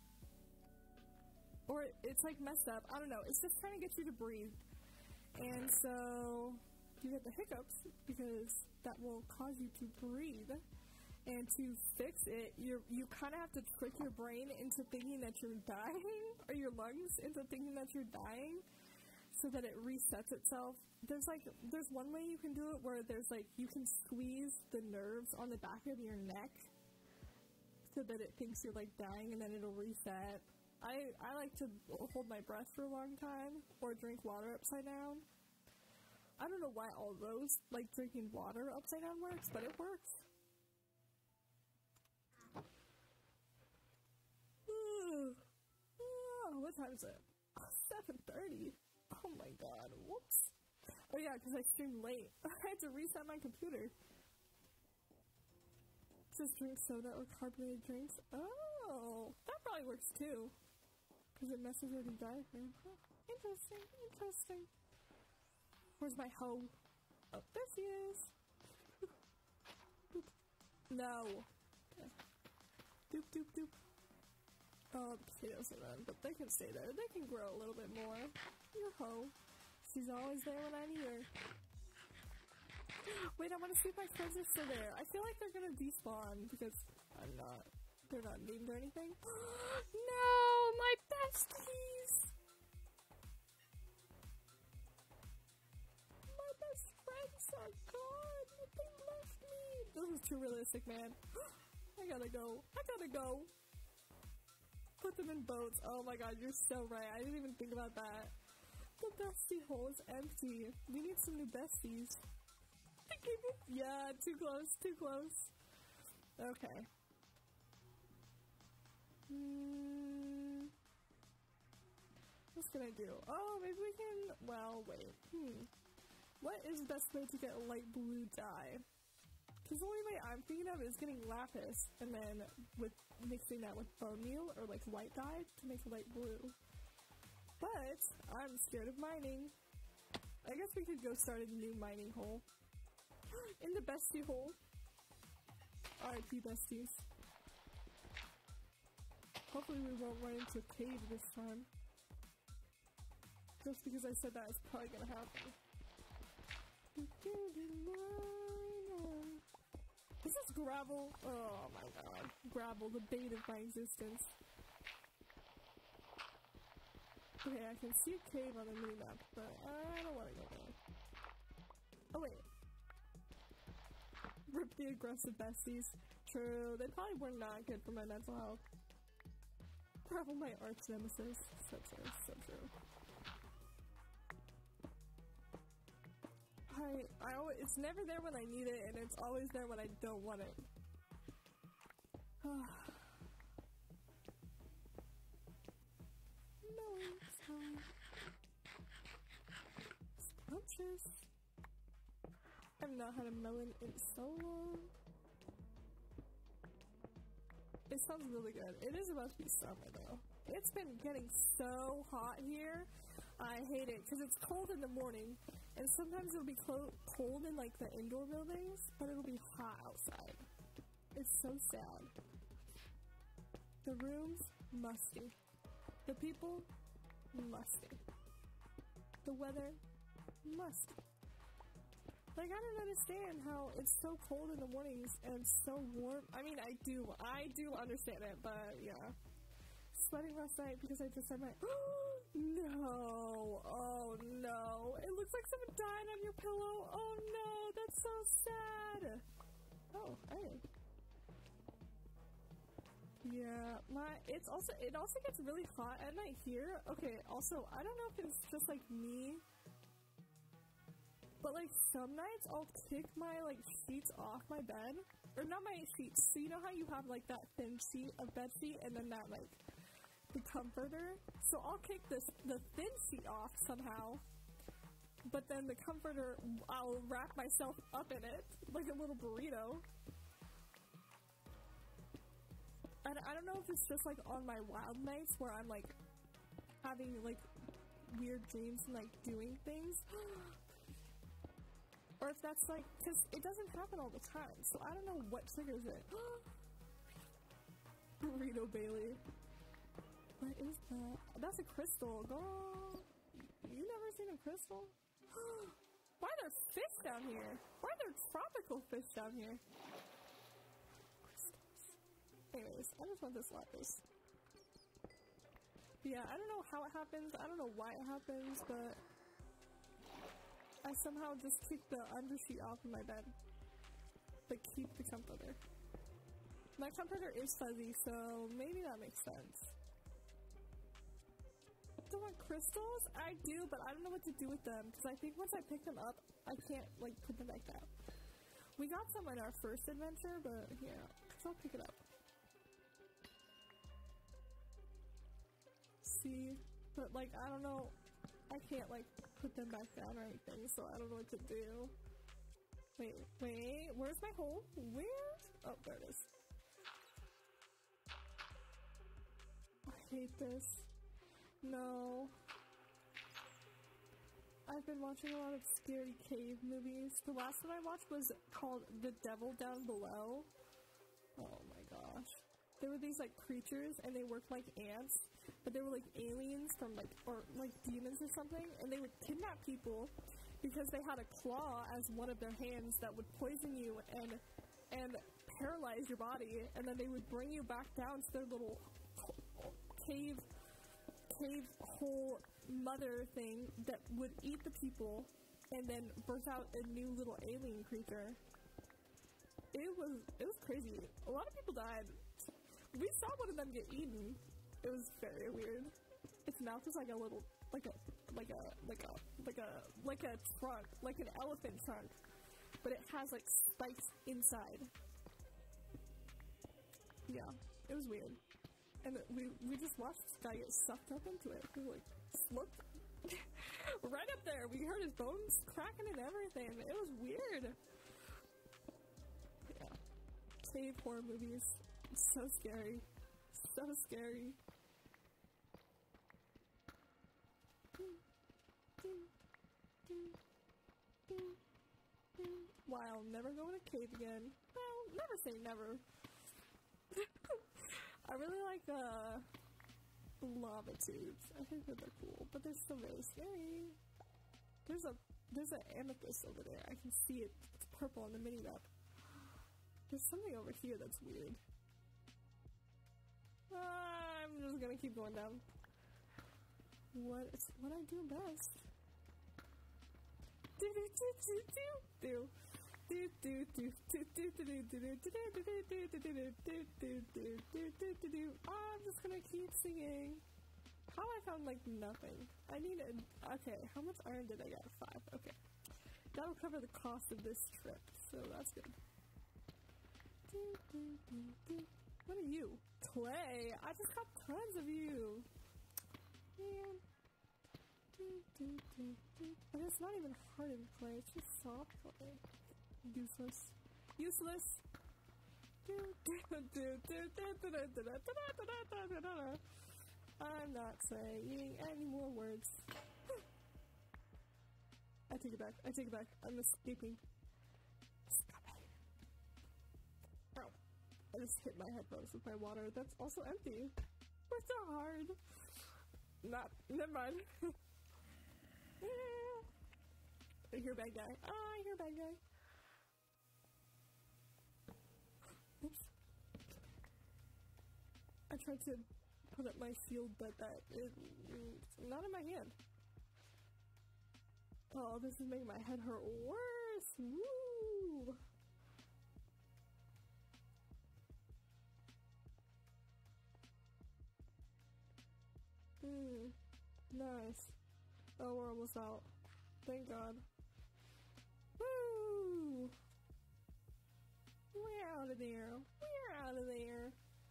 Or it's like messed up. I don't know. It's just trying to get you to breathe. And so you get the hiccups because that will cause you to breathe. And to fix it, you kind of have to trick your brain into thinking that you're dying, or your lungs into thinking that you're dying, so that it resets itself. There's one way you can do it where there's like, you can squeeze the nerves on the back of your neck so that it thinks you're like dying, and then it'll reset. I like to hold my breath for a long time, or drink water upside down. I don't know why all those, like drinking water upside down works, but it works. What time is it? 7:30. Oh my god, whoops. Oh yeah, because I streamed late. I had to reset my computer. Just drink soda or carbonated drinks. Oh, that probably works too. Because it messes with your diaphragm. Huh. Interesting. Where's my hoe? Oh, there she is. No. Okay. Doop, doop, doop. Oh, the potatoes are done, but they can stay there. They can grow a little bit more. Your hoe. She's always there when I need her. Wait, I want to see if my friends are still there. I feel like they're gonna despawn because they're not named or anything. No, my besties! My best friends are gone. They left me. This is too realistic, man. I gotta go. Put them in boats. Oh my god, you're so right. I didn't even think about that. The bestie hole is empty. We need some new besties. Yeah, too close. Okay. What can I do? Oh, maybe we can... Well, wait. What is the best way to get a light blue dye? Because the only way I'm thinking of is getting lapis, and then mixing that with bone meal, or like white dye, to make light blue. But, I'm scared of mining. I guess we could go start a new mining hole. In the bestie hole. RIP besties. Hopefully we won't run into a cave this time. Just because I said that is probably gonna happen. Is this gravel? Oh my god. Gravel, the bane of my existence. Okay, I can see a cave on the minimap, but I don't want to go there. aggressive besties. True, they probably were not good for my mental health. Probably my arch nemesis. So true, so true. I always, it's never there when I need it, and it's always there when I don't want it. No, time. Scrumptious. I've not had a melon in so long. It sounds really good. It is about to be summer though. It's been getting so hot here. I hate it because it's cold in the morning, and sometimes it'll be cold in like the indoor buildings, but it'll be hot outside. It's so sad. The rooms, musty. The people, musty. The weather, musty. Like, I don't understand how it's so cold in the mornings and so warm. I mean, I do understand it, but yeah. Sweating last night because I just had my, no, oh no. It looks like someone died on your pillow. Oh no, that's so sad. Oh, hey. Yeah, it also gets really hot at night here. Okay, also, I don't know if it's just like me, but like some nights I'll kick my like sheets off my bed, or not my sheets. So you know how you have like that thin sheet of bed sheet, and then that like the comforter. So I'll kick the thin sheet off somehow, but then the comforter, I'll wrap myself up in it like a little burrito. And I don't know if it's just like on my wild nights where I'm like having like weird dreams and like doing things. Or if that's like, because it doesn't happen all the time, so I don't know what triggers it. Burrito Bailey. What is that? That's a crystal. Girl, you never seen a crystal? Why are there fish down here? Why are there tropical fish down here? Crystals. Anyways, I just want this lapis. Yeah, I don't know how it happens. I don't know why it happens, but I somehow just kick the undersheet off of my bed, but keep the comforter. My comforter is fuzzy, so maybe that makes sense. Do I want crystals? I do, but I don't know what to do with them, because I think once I pick them up, I can't, like, put them back down. We got some in our first adventure, but yeah, so I'll pick it up. See? But, like, I don't know. I can't, like, put them back down or anything, so I don't know what to do. Wait, where's my hole? Where? Oh, there it is. I hate this. No. I've been watching a lot of scary cave movies. The last one I watched was called The Devil Down Below. Oh my gosh. There were these, like, creatures, and they worked like ants, but they were, like, aliens from, like, or, like, demons or something, and they would kidnap people because they had a claw as one of their hands that would poison you and paralyze your body, and then they would bring you back down to their little cave hole mother thing that would eat the people and then birth out a new little alien creature. It was crazy. A lot of people died. We saw one of them get eaten. It was very weird. Its mouth was like a little, like a trunk, like an elephant trunk, but it has like spikes inside. Yeah, it was weird. And we just watched this guy get sucked up into it. He was like, slipped right up there. We heard his bones cracking and everything. It was weird. Yeah. Cave horror movies. So scary. So scary. Why I'll never go in a cave again. Well, never say never. I really like lava tubes. I think that they're cool, but they're still very scary. There's an amethyst over there. I can see it. It's purple on the mini map. There's something over here that's weird. I'm just gonna keep going down. What I do best. Do. I'm just gonna keep singing. How I found like nothing. I need okay, how much iron did I get? 5. Okay. That'll cover the cost of this trip, so that's good. What are you? Clay! I just got tons of you! Man. But it's not even hardened clay, it's just soft clay. Useless. Useless! I'm not saying any more words. I take it back. I take it back. I'm escaping. Ow. I just hit my headphones with my water. That's also empty. It's so hard. Never mind. I hear bad guy. I hear bad guy. Oops. I tried to put up my shield, but it's not in my hand. Oh, this is making my head hurt worse. Woo! Nice. Oh, we're almost out. Thank God. Woo! We're out of there. We're out of there.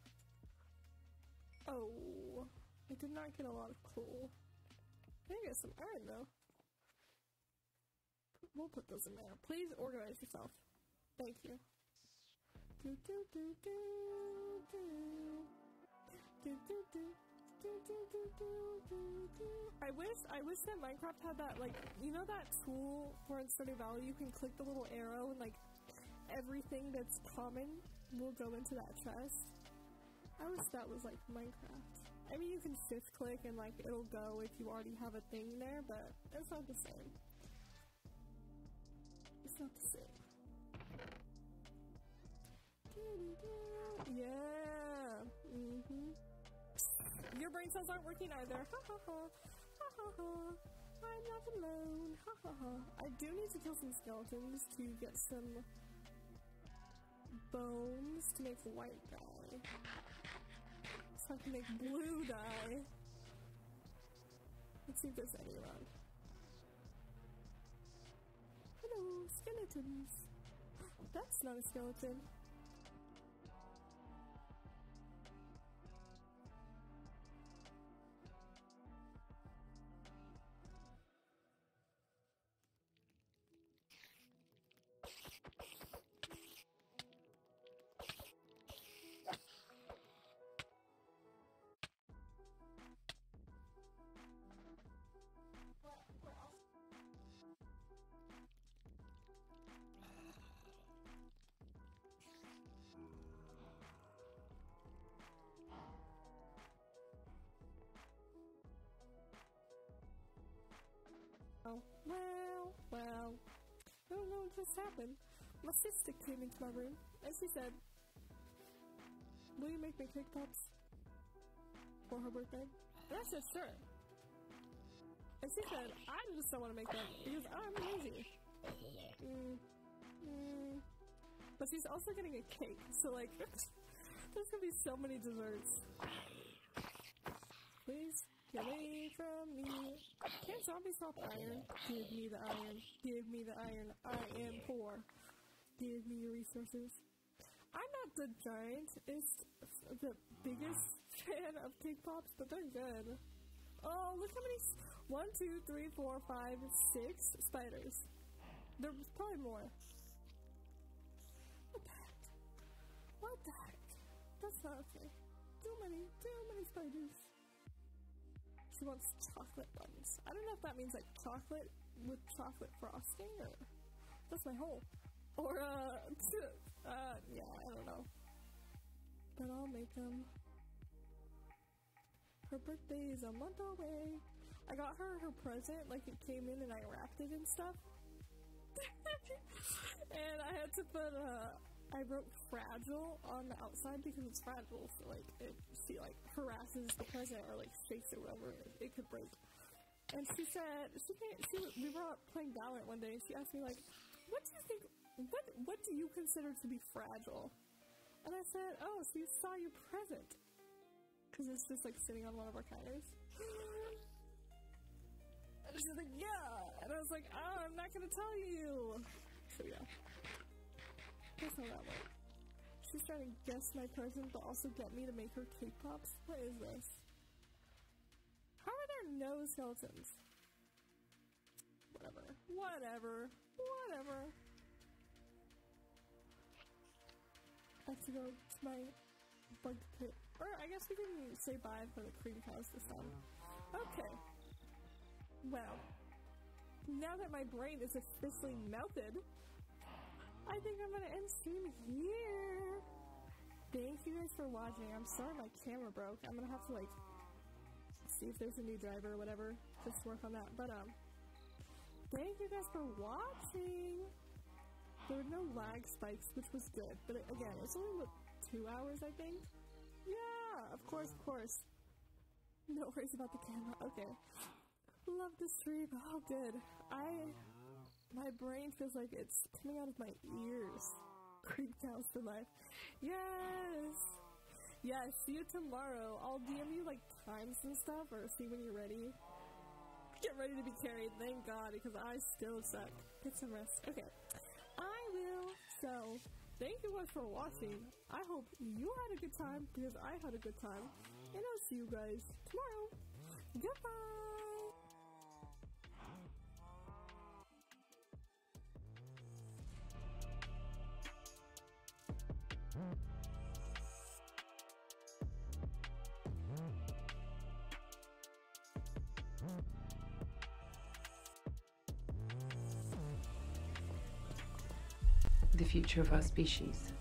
Oh, I did not get a lot of coal. I did get some iron though. We'll put those in there. Please organize yourself. Thank you. I wish that Minecraft had that, like, you know that tool where in Stardew Valley you can click the little arrow and like everything that's common will go into that chest. I wish that was like Minecraft. I mean, you can shift click and like it'll go if you already have a thing there, but it's not the same. It's not the same. Yeah. Your brain cells aren't working either. Ha ha ha. Ha ha ha. I'm not alone. Ha ha ha. I do need to kill some skeletons to get some bones to make white dye. So I can make blue dye. Let's see if there's any around. Hello, skeletons. That's not a skeleton. Well, I don't know what just happened. My sister came into my room, and she said, will you make me cake pops for her birthday? And I said, sure. And she said, I just don't want to make them, because I'm lazy. But she's also getting a cake, so like, there's gonna be so many desserts. Please? Get away from me. Can't zombies drop iron? Give me the iron. Give me the iron. I am poor. Give me your resources. I'm not the the biggest fan of cake pops, but they're good. Oh, look how many. 1, 2, 3, 4, 5, 6 spiders. There's probably more. What the heck? What the heck? That's not okay. Too many spiders. She wants chocolate buns. I don't know if that means like chocolate with chocolate frosting or that's my hole. Or yeah, I don't know. But I'll make them. Her birthday is a month away. I got her present, like it came in and I wrapped it and stuff. And I had to put I wrote fragile on the outside because it's fragile, so like if she like harasses the present or like shakes it or whatever, it could break. And she said we were out playing Valorant one day and she asked me like, what do you think, what do you consider to be fragile? And I said, oh, so you saw your present. Because it's just like sitting on one of our counters. And she's like, yeah. And I was like, oh, I'm not going to tell you. So yeah. That's how that went. She's trying to guess my present, but also get me to make her cake pops. What is this? How are there no skeletons? Whatever. Whatever. Whatever. I have to go to my bug pit. Or I guess we can say bye for the cream cows this time. Okay. Well, now that my brain is officially melted, I think I'm gonna end stream here. Thank you guys for watching. I'm sorry my camera broke. I'm gonna have to like see if there's a new driver or whatever. Just work on that. But thank you guys for watching. There were no lag spikes, which was good. But again, it's only what, 2 hours, I think. Yeah, of course. No worries about the camera. Okay. Love the stream. Oh, good. My brain feels like it's coming out of my ears. Creep cows for life. Yes! Yeah, see you tomorrow. I'll DM you, like, times and stuff, or see when you're ready. Get ready to be carried, thank God, because I still suck. Get some rest. Okay. I will. So, thank you guys for watching. I hope you had a good time, because I had a good time. And I'll see you guys tomorrow. Goodbye! The future of our species.